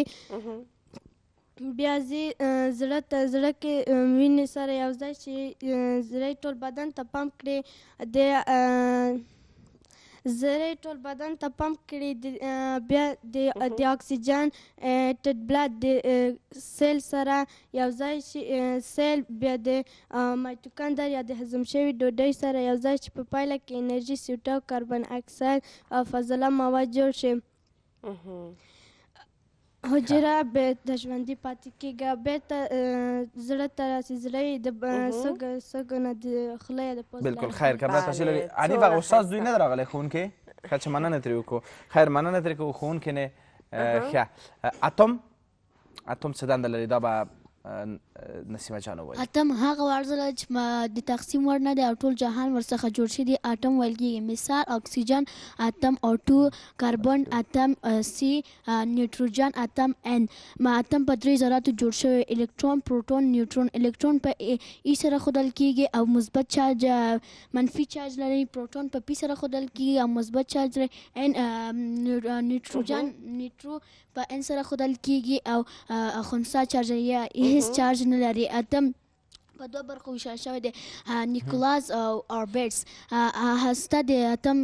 بیا ځي زړه ته زړه کې وینې سره یو ځای چې زړه ټول بدن ته پمپ کړي زړه ټول بدن ته پمپ کړي بیا د اکسیجن ټډ بلډ د سیل سره یو ځای چې سیل بیا د مایټوکاندر یا د هضم شوي ډوډۍ سره یو ځای چې په پایله کې انرژي سي او کاربن اکساید او فاضله مواد جوړ شي. حجره به د ژوندي پاتې کېږي بیرته زړه ته راسي زړه یې د سږو نه د خوله یا د پوز بالکل خیر کمره تشکیل لري. حنیف هغه استاد دوی نه دی راغلی ښوونکی ښه چې مننه ترې وکړو. خیر مننه ترې کوو ښوونکی نه ښه اتم څه دنده لري دا به نسیمه جان ووایي. اتم هغه ورزله چې د تقسیم وړ نه دی او ټول جهان ورڅخه جوړ شوي دي اټم ویل کېږي. مثال اکسیجن اتم O2 کاربن اتم C نیوټروجن اتم N. اتم په 3 ذراتو جوړ شوی الکترون پروټون نیوټرون. الکترون په ای سره ښودل کېږي او مثبت چارج منفي چارج لري. پروټون په پی سره ښودل کېږي او مثبت چارج لري. نیوټروجن نیوټرو په ان سره ښودل کېږي او خنثی چارج یا هیڅ چارج نه لري. اتم په دوه برخو ویشل شوی دی نیکولاس او اوربیټس. هسته د اتم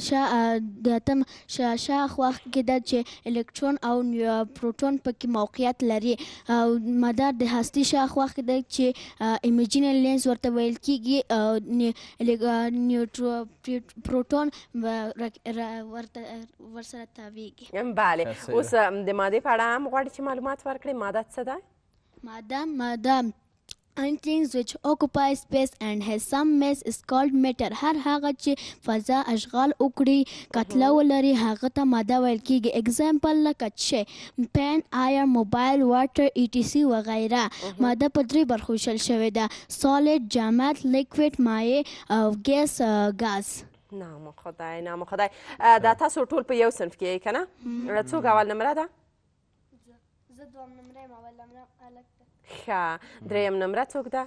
شاوخوا کې ده چې الکترون او پروټون پکې موقعیت لري او مدار د هستې شاوخوا کې ده چې ایمیجینري لینز ورته ویل کېږي او پروټون ورسره تاویږي. بله اوس د مادې په اړه هم غواړي چې معلومات ورکړي. ماده څه ده؟ ماده Anything which occupies space and has some mass is called matter. هر هغه چې فضا اشغال وکړي کتله ولري هغه ته ماده ویل کېږي. اگزامپل لکه چې پین آیر موبایل واټر etc وغیره. ماده په 3 برخو ویشل شوې ده سالډ جامد لیکویډ مایع او ګاز. نام خدای نام خدای. دا تاسو ټول په یو صنف کې یې که نه؟ څوک اول نمره ده؟ زه دوم نمره یم اول نمره الک ده. ښه دریم نمره څوک ده؟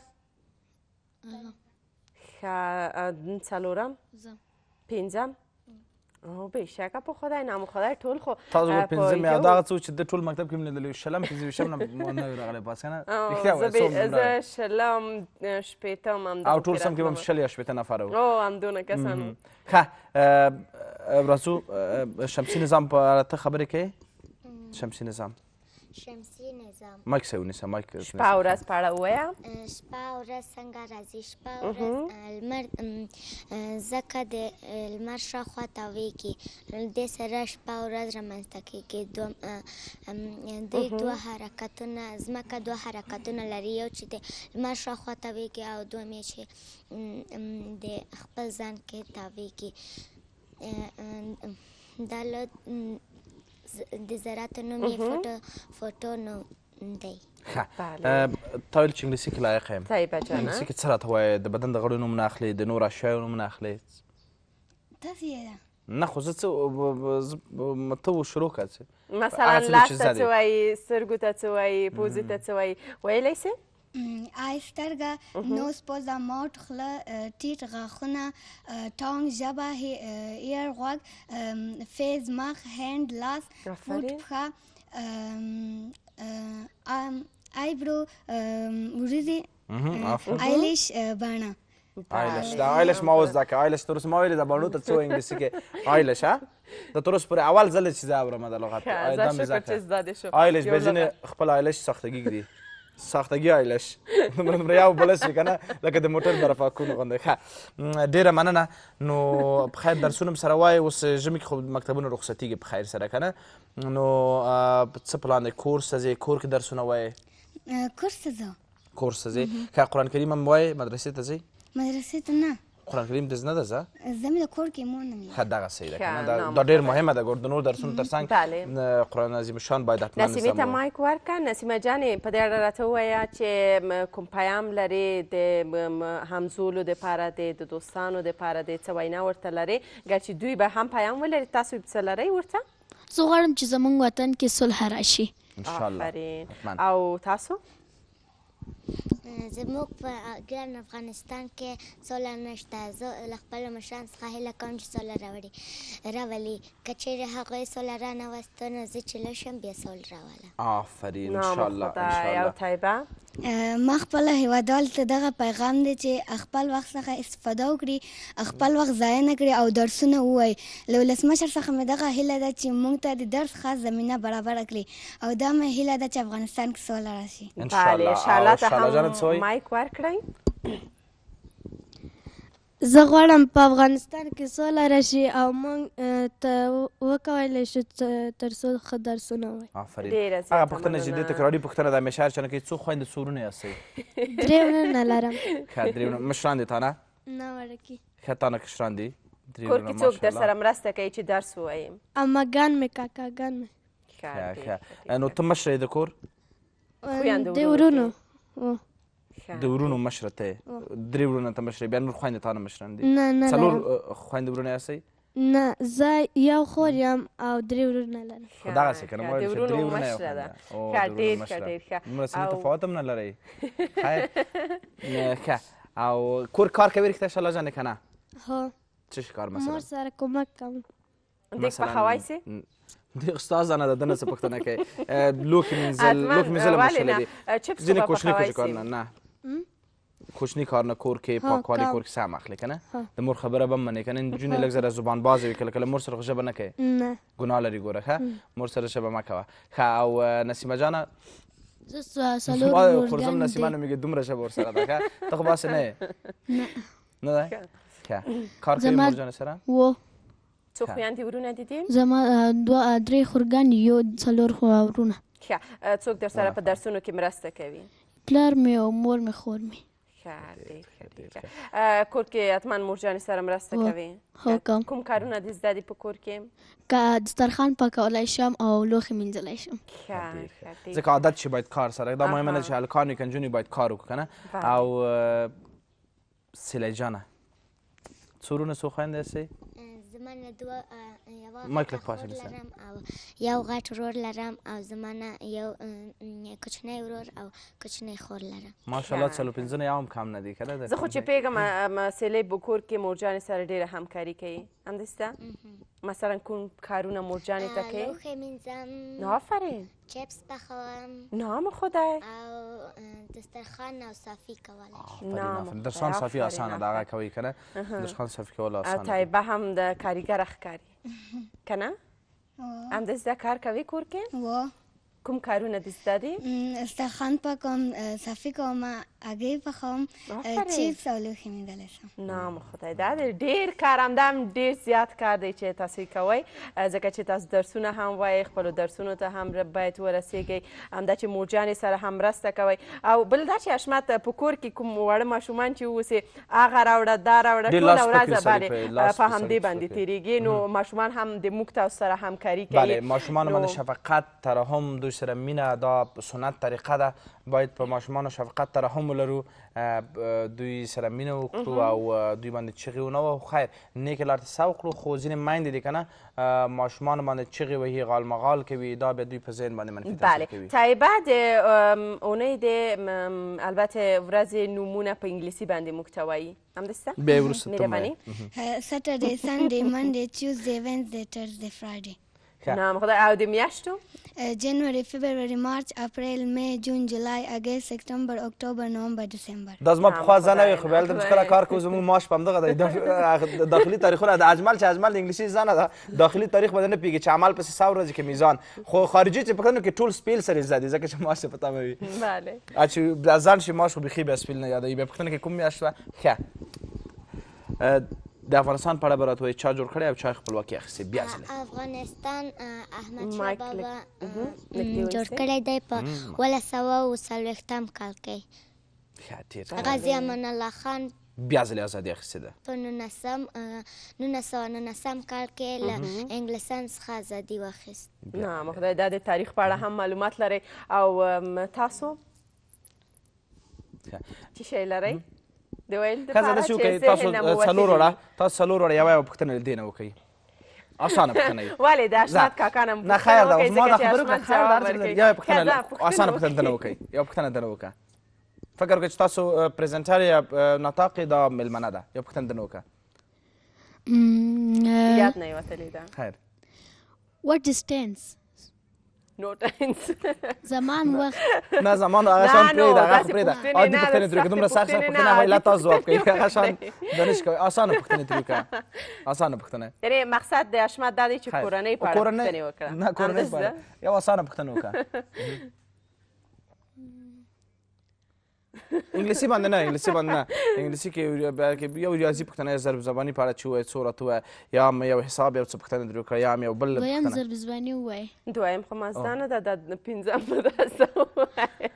ښه څلورم؟ پنځم؟ بېشکه په خدای نام خدای ټول خو تاسو به پنځم یا دغه څه چې د ټول مکتب کې مې لیدلی شلم پنځه ویشتم نه وي راغلی پاس که نه رښتیا وایې زه شلم شپېتم او ټول سم کې به هم شل یا شپېته نفره وو. همدونه کسان وو. ښه راځو شمسي نظام په اړه ته خبرې کوې؟ شمسي نظام مایک سه ونیسه مایک شپه او ورځ په اړه ووایه. شپه او ورځ څنګه راځي؟ شپه او ورځ لمر ځکه د لمر شاوخوا تاویږي دې سره شپه او ورځ رامنځته کېږي. دوی دوه حرکتونه ځمکه دوه حرکتونه لري یو چې د لمر شاوخوا تاویږي او دویم یې چې د خپل ځان کې تاویږي. دا له د ذراتو نوم یې فوټون دی. ښه تا ویل چې انګلیسي کې لایقه یم. طیبه جانه انګلیسي کې څه راته وایې؟ د بدن د غړو نومونه اخلې د نورو اشیاو نومونه اخلې؟ داسې یې ده نه خو زه څه ته شروع کړه څه مثلا لاس ته څه وایي سترګو ته څه وایي پوزې ته څه وایي ویلی سې؟ آی سترګه نوز پوزه ماوټ خوله ټیټ غاښونه ټانګ ژبه ایر غوږ فیز مخ هند لاس فوټ پښه آیبرو وریځې آیلیش باڼه. آیلش دا آیلش ما اوس زده کړه. آیلش تر اوسه ما ویلې د باڼو ته څه وایي انګلیسي کې؟ آیلش ها د تر اوسه پورې اول ځل چې زه اورم د لغت دا مې زده کړه. آیلش به ځینې خپل آیلش ساختګي ږدي ساختګي آیلش دومره یو بله شي که نه لکه د موټر د رفاقونو غوندې. ښه ډېره مننه. نو په خیر درسونه م سره وایي اوس ژمي کې خو مکتبونه رخصتیږي په خیر سره که نه نو څه پلان دی؟ کورس ته ځې کور کې درسونه وایې؟ کورس ته ځم. کورس ته ځې که قرآن کریم هم وایې مدرسې ته ځئ؟ مدرسې ته نه قرآن کریم دې زده ده زه مې د کور کې مور نه مې ښه دغه صحیح ده که نه دا ډېر مهمه ده ګور د نورو درسونو تر څنګ قرآن عظیم الشان باید حتما نسیمې ته مایک ورکړه. نسیمه جانې په دې اړه راته ووایه چې کوم پیام لرې د همزولو دپاره دی د دوستانو دپاره دی څه وینا ورته لرې ګر چې دوی به هم پیام ولري تاسو څه لرئ ورته؟ زه غواړم چې زموږ وطن کې صلح راشي انشاءالله. آفرین. او تاسو؟ زموږ په ګران افغانستان کې سوله نشته. زه له خپلو مشرانو څخه هیله کوم چې سوله راولي. که چیرې هغوی سوله رانوسته نو زه چې لشم بیا سوله راولم. آفرین انشاءالله. او طیبه ما خپل هیوادوالو ته دغه پیغام دی چې خپل وخت څخه استفاده وکړي، خپل وخت ضایع نه کړي او درسونه ووایي. له ولسمشر څخه مې دغه هیله ده چې موږ ته د درس خاص زمینه برابره کړي او دا مې هیله ده چې افغانستان کې سوله راشي. بله شعله ته هم مایک ورکړئ. زه غواړم په افغانستان کې سوله راشي او موږ ته وکولی شو تر څو ښه درسونه ووایو. آفرین. هغه پوښتنه چې دې تکراري پوښتنه ده همیشه هر چا نه کوي، څو خویندې څو وروڼه یاستئ؟ 3 وروڼه لرم. ښه 3 وروڼه. مشران دي تا نه؟ نه وړکي. ښه تا نه کشران دي؟ 3 کور کې څوک در سره مرسته کوي چې درس ووایي؟ عمګان مې کاکاګان مې. ښه نو ته مشره یې د کور؟ د وروڼو د وروڼو مشره ته یې؟ 3 وروڼه ته مشره یې، بیا نور خویندې تا نه مشران دي؟ نه نه 4 خویندې وروڼه یاستئ؟ نه زه یو خور یم او 3 وروڼه لرم. خو دغسې که نه ما ویل چې 3 وروڼه یو مشره ده. ښه ډېر ښه. دومره سني تفاوت هم نه لرئ. خیر ښه. او کور کار کوي رښتیا شاله جانې که نه؟ هو. څه شي کار مثلا؟ مور سره کومک کوم. دیګ پخوی سي؟ دیګ ستا نه ده ده نه څه پوښتنه کوي. لوښي مینځل مشکله دي. ځینې کوچني کارونه نه کوچني کارونه کور کې پاکوالي کور کې سم اخلي که نه؟ د مور خبره به هم منې که نه؟ نجونې لږ زره زبان بازه وي کله کله مور سره خو ژبه نه کوې؟ نه ګناه لري ګوره ښه مور سره ژبه مه کوه. ښه او نسیمه جانه زه څلور ورور خورزم نسیمه نومیږي دومره ژبه ورسره ده ښه ته خو باسې نه یې؟ نه ده؟ ښه کار کوي مور جانې سره؟ څو خویندې وروڼه دي دي؟ زما 3 خورګانې یو 4 وروڼه. ښه څوک در سره په درسونو کې مرسته کوي؟ پلار مې او مور مې خور مې. ښه ډېر ښه. کور کې حتما مور جانې سره مرسته کوي؟ هو کوم. کوم کارونه دې زده دي په کور کې؟ که دسترخوان پاکولی شم او لوښي مینځلی شم. ښه ځکه عادت شي باید کار سره دا مهمه نه چې هلکان وي که نجونې باید کار وکړو که نه؟ او سیلی جانه څو وروڼه څو خویندې یاستئ؟ زما نه دوه مایک لږ پاسه نیسه. یو غټ ورور لرم او زما نه یو کوچنی ورور او کوچنی خور لرم. ماشاءالله 45 یو هم کم نه دي که نه؟ زه خو چې پیږم سیلی په کور کې مور جانې سره ډېره همکاري کوي همداسته؟ مثلا کوم کارونه مور جانې ته کوي؟ لوښي مینځم. آفرین. چپس پخوم. نام خدای. او دسترخوان او صافي کول. آفرین. دسترخوان صافي اسانه ده هغه کوي که نه؟ دسترخوان صافي کول اسانه دي. طیبه هم د کاریګره ښکاري که نه؟ همداسې کار کوي کور کې؟ کوم کارونه دې زده دي؟ دسترخوان پاکوم، صافي کوم، هګۍ پخوم، چیپس او لوښي مینځلی شم. نام خدای دا ډېر کار همدا هم ډېر زیات کار دی چې تاسو یې کوئ ځکه چې تاسو درسونه هم وایئ خپلو درسونو ته هم باید ورسیږئ همدا چې مور جانې سره هم مرسته کوئ او بل دا چې حشمت په کور کې کوم واړه ماشومان چې اوسې هغه راوړه دا راوړه ټوله ورځ باندې په همدې باندې تېرېږي نو ماشومان هم د موږ تاسو سره همکاري کوي. بله ماشومان باندې شفقت ترحم دوی سره مینه دا سنت طریقه ده باید په ماشومانو شفقت ترحم ولرو دوی سره مینه وکړو او دوی باندې چغې ونه وهو. خیر نیکې لار ته سوق کړو خو ځینې میندې دي که نه ماشومانو باندې چغې وهي غالمغال کوي دا بیا دوی په ذهن باندې منفي تاثیر کوي. طیبه د اونۍ د البته ورځې نومونه په انګلیسي باندې موږ ته وایي همداسته؟ بیا یې وروسته ته مهرباني. سټرډې سنډې منډې ټیوزډې وینزډې ترزډې فرایډې. نام خدای. او د میاشتو؟ جنوري فبروري مارچ اپریل می جون جولای اګست سپتمبر اکتوبر نومبر دسمبر. دا زما پخوا زه نه وي خو بیا هلته چې کله کار کوو زموږ معاش په همدغه دی داخلي تاریخونه د اجمل چې اجمل د انګلیسي زه نه ده داخلي تاریخ به نه پوهېږي چې عمل پسې 100 ورځې کې میزان خو خارجي چې پکړنو کې ټول سپیل سره زده دي ځکه چې معاش یې په تمه وي. بله چې ځان شي معاش خو بیخي بیا سپیل نه یادوي بیا پوښتنه کې کوم میاشت وه؟ ښه د افغانستان په اړه به راته وایي چا جوړ کړی او چا خپلواکي اخیستې بیا ځلې؟ افغانستان احمدشاه بابا جوړ کړی دی په 1940 کال کې. غازي امان الله خان بیا ځلې ازادي اخیستې ده په 1919 کال کې له انګلستان څخه ازادي واخیست. نام خدای دا د تاریخ په اړه هم معلومات لرئ او تاسو څه شی لرئ؟ د ویل دپاره چې ذهن مو وسیږي. تاسو 4 وړه یوه یوه پوښتنه له دې نه وکړئ اسانه پوښتنه یې ولې د حشمت کاکا نه نه خیر ده زما دا خبرې وکړه خیر ده یوه پوښتنه اسانه پوښتنه دنه وکړئ یوه پوښتنه دنه وکړه فکر وکړه چې تاسو پریزنټر یا ناطق یې دا میلمنه ده یو پوښتنه درنه وکړه یاد نه یې وتلې ده خیر What is tense? نو ټاینس زمان وخت نه زمان هغه شان پرېږده هغه خو پرېږده عادي پوښتنې ترې وکړه دومره سخت پوښتنه هغه لا تاسو ځواب کوي هغه شان دا نشي کوئ اسانه پوښتنې ترې وکړه اسانه پوښتنه یعنې مقصد د حشمت دا دی چې کورنۍ په اړه پوښتنې وکړه نه کورنۍ په اړه یو اسانه پوښتنه وکړه انګلیسي باندې نه انګلیسي باندې نه انګلیسي کې یو ریاضي پوښتنه ضرب زباني په اړه چې ووایي څو راته ووایه یا هم یو حساب یو څه پوښتنه درې وکړه یا هم یو بل دویم ضرب زباني ووایي دویم خو مزده نه ده دا پنځم به داسته ووایه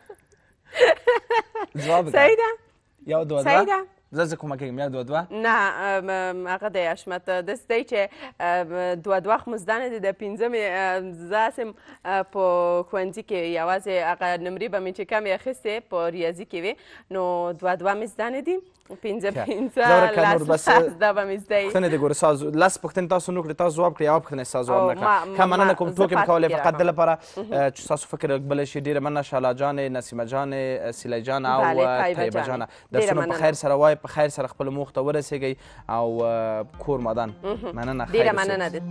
ځواب صحیح ده یو دوه صحیح ده زه کومه کېږم یا دوه دوه نه هغه دی حشمت داسې دی چې دوه دوه خو مو زده نه دي د پنځمې زه هسې په ښوونځي کې یوازې هغه نمرې به مې چې کمې اخیستې په ریاضي کې وې نو دوه دوه مې زده نه دي پنځه پنځه لس دا به مې زده وي پوښتنې دې ګورې لس پوښتنې تاسو نه کړې تاسو ځواب کړې یوه پوښتنه یې تاسو ځواب نه کړه ښه مننه کوم ټوکې مې کولې فقط د لپاره چې ستاسو فکر بلی شي ډېره مننه شاله جانې نسیمه جانې سیلی جانه او طیبه جانه درسونه په خیر سره وایي په خیر سره خپلو موخو ته ورسېږئ او کور مادان مننه ډېره مننه ده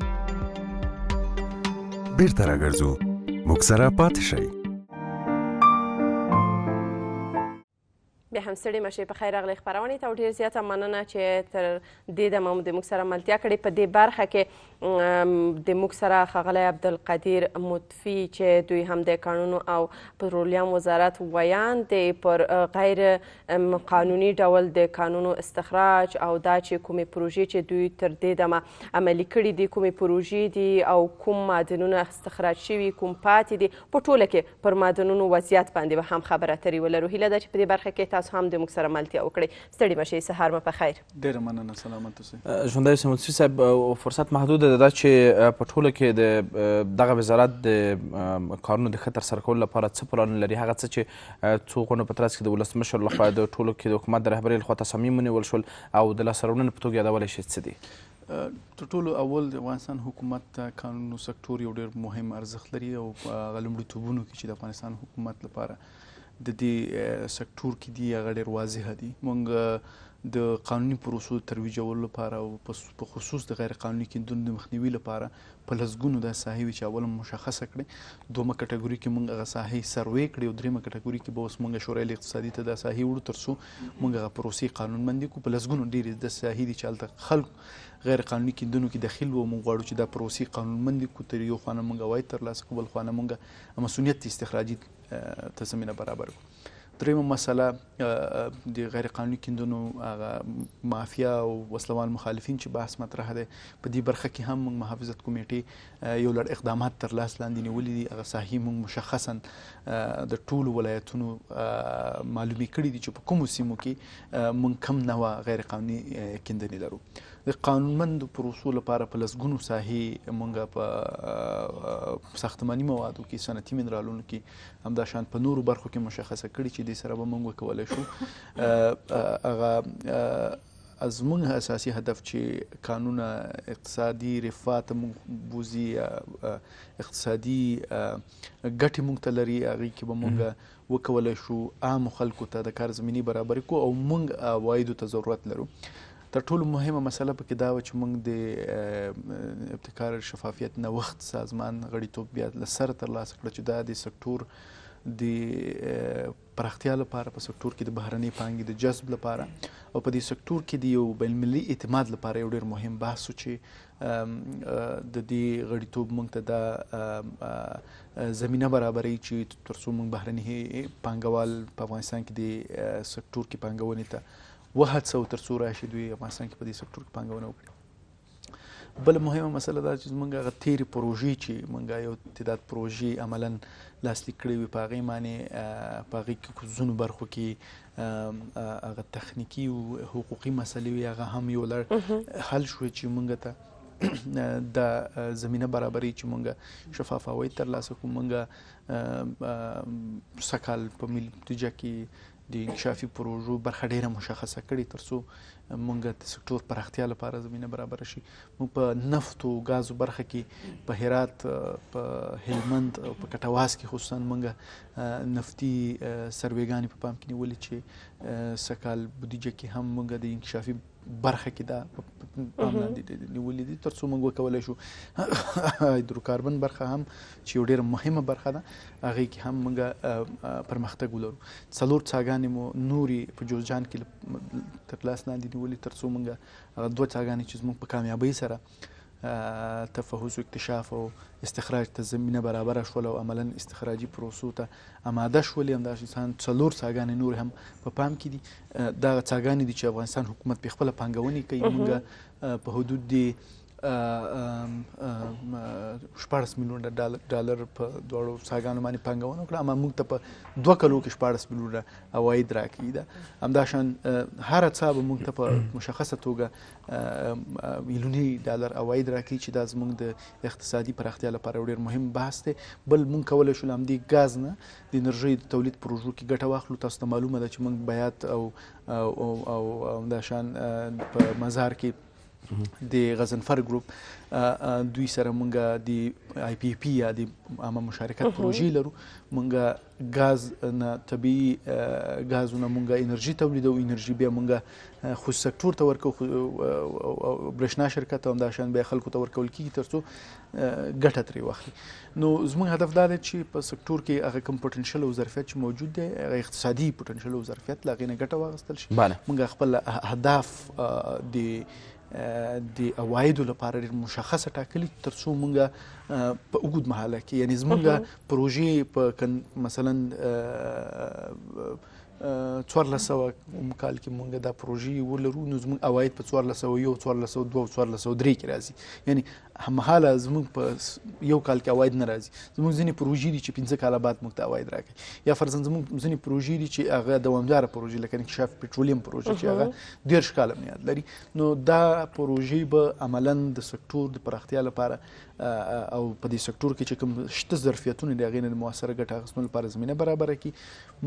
بیرته راګرځو موږ سره پاتې شئ بیا هم ستړي مه شئ په خیر راغلی خپرونې ته او ډېر زیاته مننه چې تر دې دمه مو د موږ سره ملتیا کړې په دې برخه کې د موږ سره ښاغلی عبدالقدیر مطفي چې دوی هم د قانونو او پترولیم وزارت ویان دی پر غیر قانوني ډول د قانونو استخراج او دا چې کومې پروژې چې دوی تر دې دمه عملي کړي دي کومې پروژې دي او کوم معدنونه استخراج شوي کوم پاتې دي په ټوله کې پر معدنونو وضعیت باندې به هم خبره اترې ولرو هیله ده چې په دې برخه کې تاسو هم د موږ سره ملتیا وکړئ ستړي مه شئ سهار مو په خیر ډېره مننه سلامت اوسئ ژوندی اوسئ مطفي صاحب فرصت محدود ده دا چې په ټوله کې د دغه وزارت د کارونو د ښه ترسره کولو لپاره څه پلانونه لري هغه څه چې څو غونډو په ترڅ کې د ولسمشر لخوا د ټولو کې د حکومت د رهبرۍ لخوا تصامیم ونیول شول او د لاسته راوړنې په توګه یادولی شئ څه دي تر ټولو اول د افغانستان حکومت قانونو سکتور یو ډېر مهم ارزښت لري او هغه لومړیتوبونو کې چې د افغانستان حکومت لپاره د دې سکتور کې دي هغه ډېر واضحه دي موږ د قانوني پروسو ترویجولو لپاره او په خصوص د غیر قانوني کیندنو د مخنیوي لپاره په لسګونو دا ساحې وي چې اوله مشخصه کړې دومه کټګوري کې موږ هغه ساحې سروې کړې او دریمه کټګوري کې به اوس موږ شورای اقتصادي ته دا ساحې وړو تر څو موږ هغه پروسې قانونمندي کړو په لسګونو ډېرې د ساحې دي چې هلته خلک غیر قانوني کیندنو کې دخیل وو موږ غواړو چې دا پروسې قانونمندي کړو تر یو خوا نه موږ عواید ترلاسه کړو بل خوا نه موږ مسؤلیت استخراجي ته زمینه برابر کړو دریمه مسله د غیر قانوني کیندنو هغه مافیا او وسلوال مخالفین چې بحث مطرح دی په دې برخه کې هم موږ محافظت کمیټې یو لړ اقدامات تر لاس لاندې نیولي دي هغه ساحې موږ مشخصا د ټولو ولایتونو معلومې کړي دي چې په کومو سیمو کې موږ کم نوع غیر قانوني کیندنې لرو د قانونمندو پروسو لپاره په لسګونو ساحې موږ په ساختماني موادو کې صنعتي منرالونو کې همداشان په نورو برخو کې مشخصه کړي چې دې سره به موږ وکولی شو هغه زموږ اساسي هدف چې قانون اقتصادي رفاه ته موږ بوځي اقتصادي ګټې موږ ته لري هغې کې به موږ وکولی شو عامو خلکو ته د کار زمینې برابرې کړو او موږ عوایدو ته ضرورت لرو تر ټولو مهمه مسله پکې دا وه چې موږ د ابتکار شفافیت نوښت سازمان غړیتوب بیا له سره ترلاسه کړه چې دا د سکتور د پراختیا لپاره په سکتور کې د بهرنۍ پانګې د جذب لپاره او په دې سکتور کې د یو بین المللي اعتماد لپاره یو ډېر مهم بحث و چې د دې غړیتوب موږ ته دا زمینه برابروي چې تر څو موږ بهرني پانګوال په افغانستان کې د سکتور کې پانګونې ته وهڅوو تر څو راشي دوی افغانستان کې په دې سکتور کې پانګونه وکړي بله مهمه مسله دا چې زموږ هغه تېرې پروژې چې موږ یو تعداد پروژې عملا لاسلیک کړې وي په هغې باندې په هغې کې ځینو برخو کې هغه تخنیکي او حقوقي مسلې وي هغه هم یو لړ حل شوې چې موږ ته دا زمینه برابري چې موږ شفاف عواید ترلاسه کړو موږ سږ کال په ملي بودیجه کې د انکشافي پروژو برخه ډېره مشخصه کړې تر څو موږ د سکتور پراختیا لپاره زمینه برابره شي. موږ په نفت او ګازو برخه کې په هرات، په هلمند او په کټواز کې خصوصا موږ نفتي سروېګانې په پام کې نیولې چې سږ کال بودیجه کې هم موږ د انکشافي برخه کې دا پام لاندې نیولې دي تر څو موږ وکولی شو هایدروکاربن برخه هم چې یو ډېره مهمه برخه ده هغې کې هم موږ پرمختګ ولرو. 4 څاګانې مو نورې په جوزجان کې تر لاس لاندې نیولې تر څو موږ هغه 2 څاګانې چې زموږ په کامیابۍ سره تفحص و اکتشاف او استخراج ته زمینه برابره شول او عملا استخراجي پروسو ته آماده شولې. همداسې 4 څاګانې نور هم په پام کې دي. دغه څاګانې دي چې افغانستان حکومت پې خپله پانګونې کوي. موږ په حدود د 14 میلیونه ډالر په دواړو څاګانو باندې پانګونه وکړه، اما موږ ته په 2 کلو کې 14 میلیونه عواید راکوي. ده همداشان هره څا به موږ ته په مشخصه توګه میلیوني ډالر عواید راکوي چې دا زموږ د اقتصادي پراختیا لپاره ډېر مهم بحث دی. بل موږ کولی شو له همدې ګاز نه د انرژۍ د تولید پروژو کې ګټه واخلو. تاسو ته معلومه ده چې موږ بیات او همداشان په مزار کې د غضنفر ګروپ دوی سره مونږ د آی پی پی یا د عامه مشارکت پروژې لرو. مونږ ګاز نه طبیعي ګازونه مونږ انرژي تولیدوو، انرژي بیا مونږ خصوصي سکتور ته ورکوو او برېښنا شرکت ته همداشان بیا خلکو ته ورکول کېږي تر څو ګټه ترې واخلي. نو زموږ هدف دا دی چې په سکتور کې هغه کوم پوټنشل او ظرفیت چې موجود دی، هغه اقتصادي پوټنشل او ظرفیت له هغې نه ګټه واخیستل شي. مونږ خپل اهداف د عوایدو لپاره ډېر مشخصه ټاکلي تر څو مونږ په اوږد مهاله کې یعنې زمونږ پروژې په مثلا 1400 کال کې مونږ دا پروژې ولرو نو زموږ عواید په 1401 1402 1403 کې راځي. یعنې هممهاله زموږ په یو کال کې عواید نه راځي. زموږ ځینې پروژې دي چې 15 کاله بعد موږ ته عواید راکوي، یا فرضاً زموږ ځینې پروژې دي چې هغه دوامداره پروژې لکه انکشاف پټرولیم پروژه چې هغه 13 کاله میعاد لري. نو دا پروژې به عملاً د سکتور د پراختیا لپاره او په دې سکتور کې چې کوم شته ظرفیتونه دي هغې نه د مؤثره ګټه اخیستلو لپاره زمینه برابره کړي.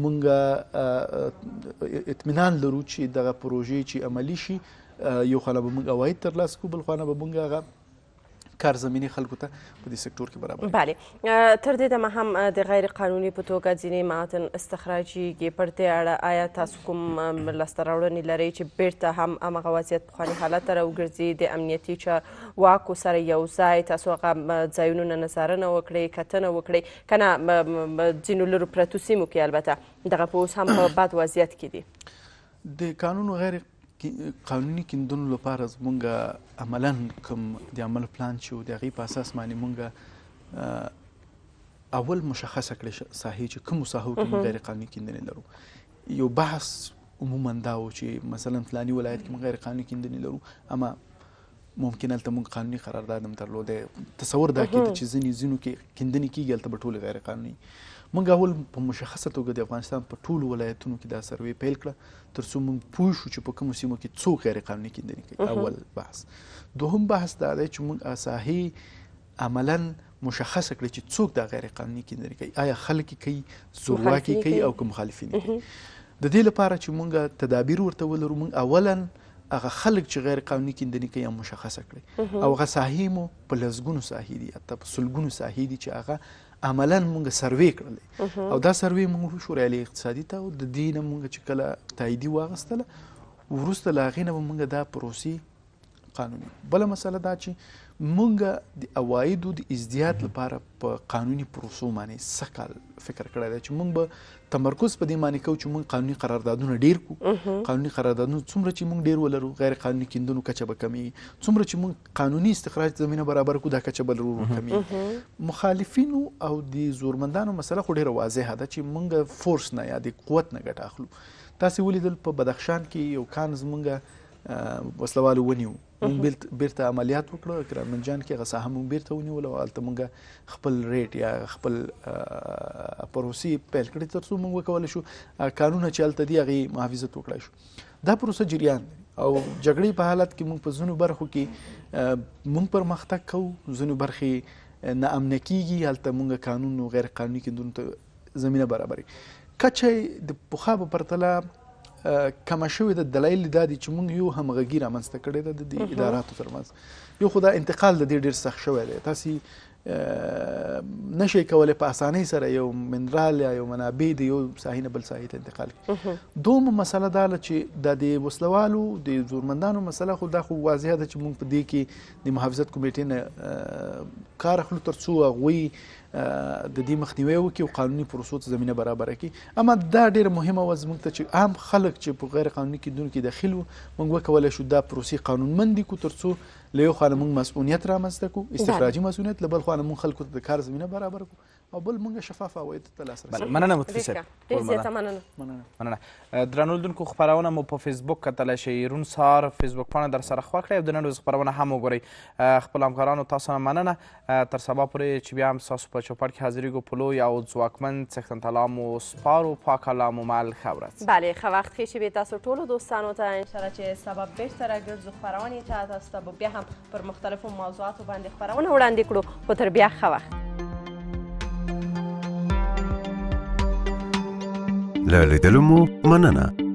مونږ اطمینان لرو چې دغه پروژې چې عملي شي یو خوا به موږ عواید ترلاسه کړو، بل خوا نه به موږ هغه کار زمینې خلکو ته په دې سکتور کې برابر. بله، تر دې دمه هم د غیر قانوني په توګه ځینې معادن استخراجیږي. پر دې اړه آیا تاسو کوم لاسته راوړنې لرئ چې بیرته هم همغه وضعیت پخواني حالت ته راوګرځي، د امنیتي چارواکو سره یو ځای تاسو هغه ځایونو نه نظارنه وکړئ، کتنه وکړئ، که نه ځینو لرو پرتو سیمو کې البته دغه په اوس هم په بد وضعیت کې دي؟ د قانون غیر قانوني کیندنو لپاره زمونږ عملاً کوم د عمل پلان چې و د هغې په اساس باندې مونږ اول مشخصه کړې ساحې چې کومو ساحو کې موږ غیر قانوني کیندنې لرو. یو بحث عموماً دا و چې مثلا فلاني ولایت کې موږ غیر قانوني کیندنې لرو، اما ممکن هلته موږ قانوني قرارداد هم درلودی. تصور دا کېده چې ځینو کې کیندنې کېږي هلته به ټولې غیر قانوني. موږ اول په مشخصه توګه د افغانستان په ټولو ولایتونو کې دا سروې پیل کړه تر څو موږ پوه شو چې په کومو سیمو کې څوک غیر قانوني کیندنې کوي. اول بحث. دوهم بحث دا دی چې موږ ساحې عملاً مشخصه کړې چې څوک دا غیر قانوني کیندنې کوي، آیا خلک یې کوي، زورواکي کوي او که مخالفین یې کوي. د دې لپاره چې موږ تدابیر ورته ولرو، موږ اولاً هغه خلک چې غیر قانوني کیندنې کوي هم مشخصه کړئ او هغه ساحې مو په لسګونو ساحې دي، حتی په سلګونو ساحې دي چې هغه عملاً مونږ سروې کړلې او دا سروې مونږ وشو ریالي اقتصادي ته او د دې نه مونږ چې کله تاییدي واخیستله وروسته له هغې نه به مونږ دا پروسې قانوني. بله مسله دا چې مونږ د عوایدو د ازدیاد لپاره په قانوني پروسو باندې سږ کال فکر کړی دی چې مونږ به تمرکز په دې باندې کوو چې مونږ قانوني قراردادونه ډېر کړو. قانوني قراردادونه څومره چې مونږ ډېر ولرو غیر قانوني کیندنو کچه به کمیږي، څومره چې مونږ قانوني استخراج زمینه برابر کړو دا کچه به ورو کمیږي. مخالفینو او د زورمندانو مسله خو ډېره واضحه ده چې مونږ فورس نه یا د قوت نه ګټه اخلو. تاسې ولیدل په بدخشان کې یو کان زمونږ وسلوالو ونیو، مونږ بیرته عملیات وکړو، کرامنجان کې هغه ساحه مونږ بیرته ونیوله او هلته مونږ خپل ریټ یا خپل پروسې پیل کړې تر څو مونږ وکولی شو کانونه چې هلته دي هغې محافظت وکړی شو. دا پروسه جریان دی او جګړې په حالت کې مونږ په ځینو برخو کې مونږ پرمختګ کوو، ځینو برخې نا امنه کېږي، هلته مونږ قانون او غیر قانوني کیندنو ته زمینه برابروي. کچه د پخوا په پرتله کمه شوې ده. دلایل دا دي چې موږ یو همغږي رامنځته کړې ده د دې اداراتو ترمنځ. یو خو دا انتقال د دې ډېر سخت شوی دی. تاسې نشئ کولی په اسانۍ سره یو منرال یا یو منابع د یو ساحې نه بل ساحې ته انتقال کړي. دومره مسله دا ده چې دا د وسلوالو د زورمندانو مسله خو دا خو واضحه ده چې موږ په دې کې د محافظت کمیټې نه کار اخلو تر څو هغوی د دې مخنیوی وکړي او قانوني پروسو ته زمینه برابره کړي. اما دا ډېره مهمه وه زموږ ته چې عام خلک چې په غیر قانوني کیدونو کې داخل وو موږ وکولی شو دا پروسې قانونمندې کړو تر څو له یو خوا نه موږ مسؤلیت رامنځته کړو، استخراجي مسؤلیت، له بل خوا نه موږ خلکو ته د کار زمینه برابر کړو او بل موږ شفاف عوایدو ته لاسرسی. مننه مفتي صاحب. ډېر زیاته مننه. درنو لیدونکو خپرونه مو په فیسبوک کتلی شئ. روڼ سهار فیسبوک پاڼه در سره خوا کړئ او د نن ورځې خپرونه هم وګورئ. خپلو همکارانو تاسو نه مننه. تر سبا پورې چې بیا هم ستاسو په چوپړ کې حاضرېږو په لوی او ځواکمن څښتنتالا مو سپارو. پاک الله مو مل ښه ورځ. بله ښه وخت ښې شېبې تاسو ټولو دوستانو ته. انشاءالله چې سبا بېرته راګرځو خپرونې ته. تاسو ته به بیا هم پر مختلفو موضوعاتو باندې خپرونه وړاندې کړو. خو تر بیا ښه وخت. له لیدلو مو مننه.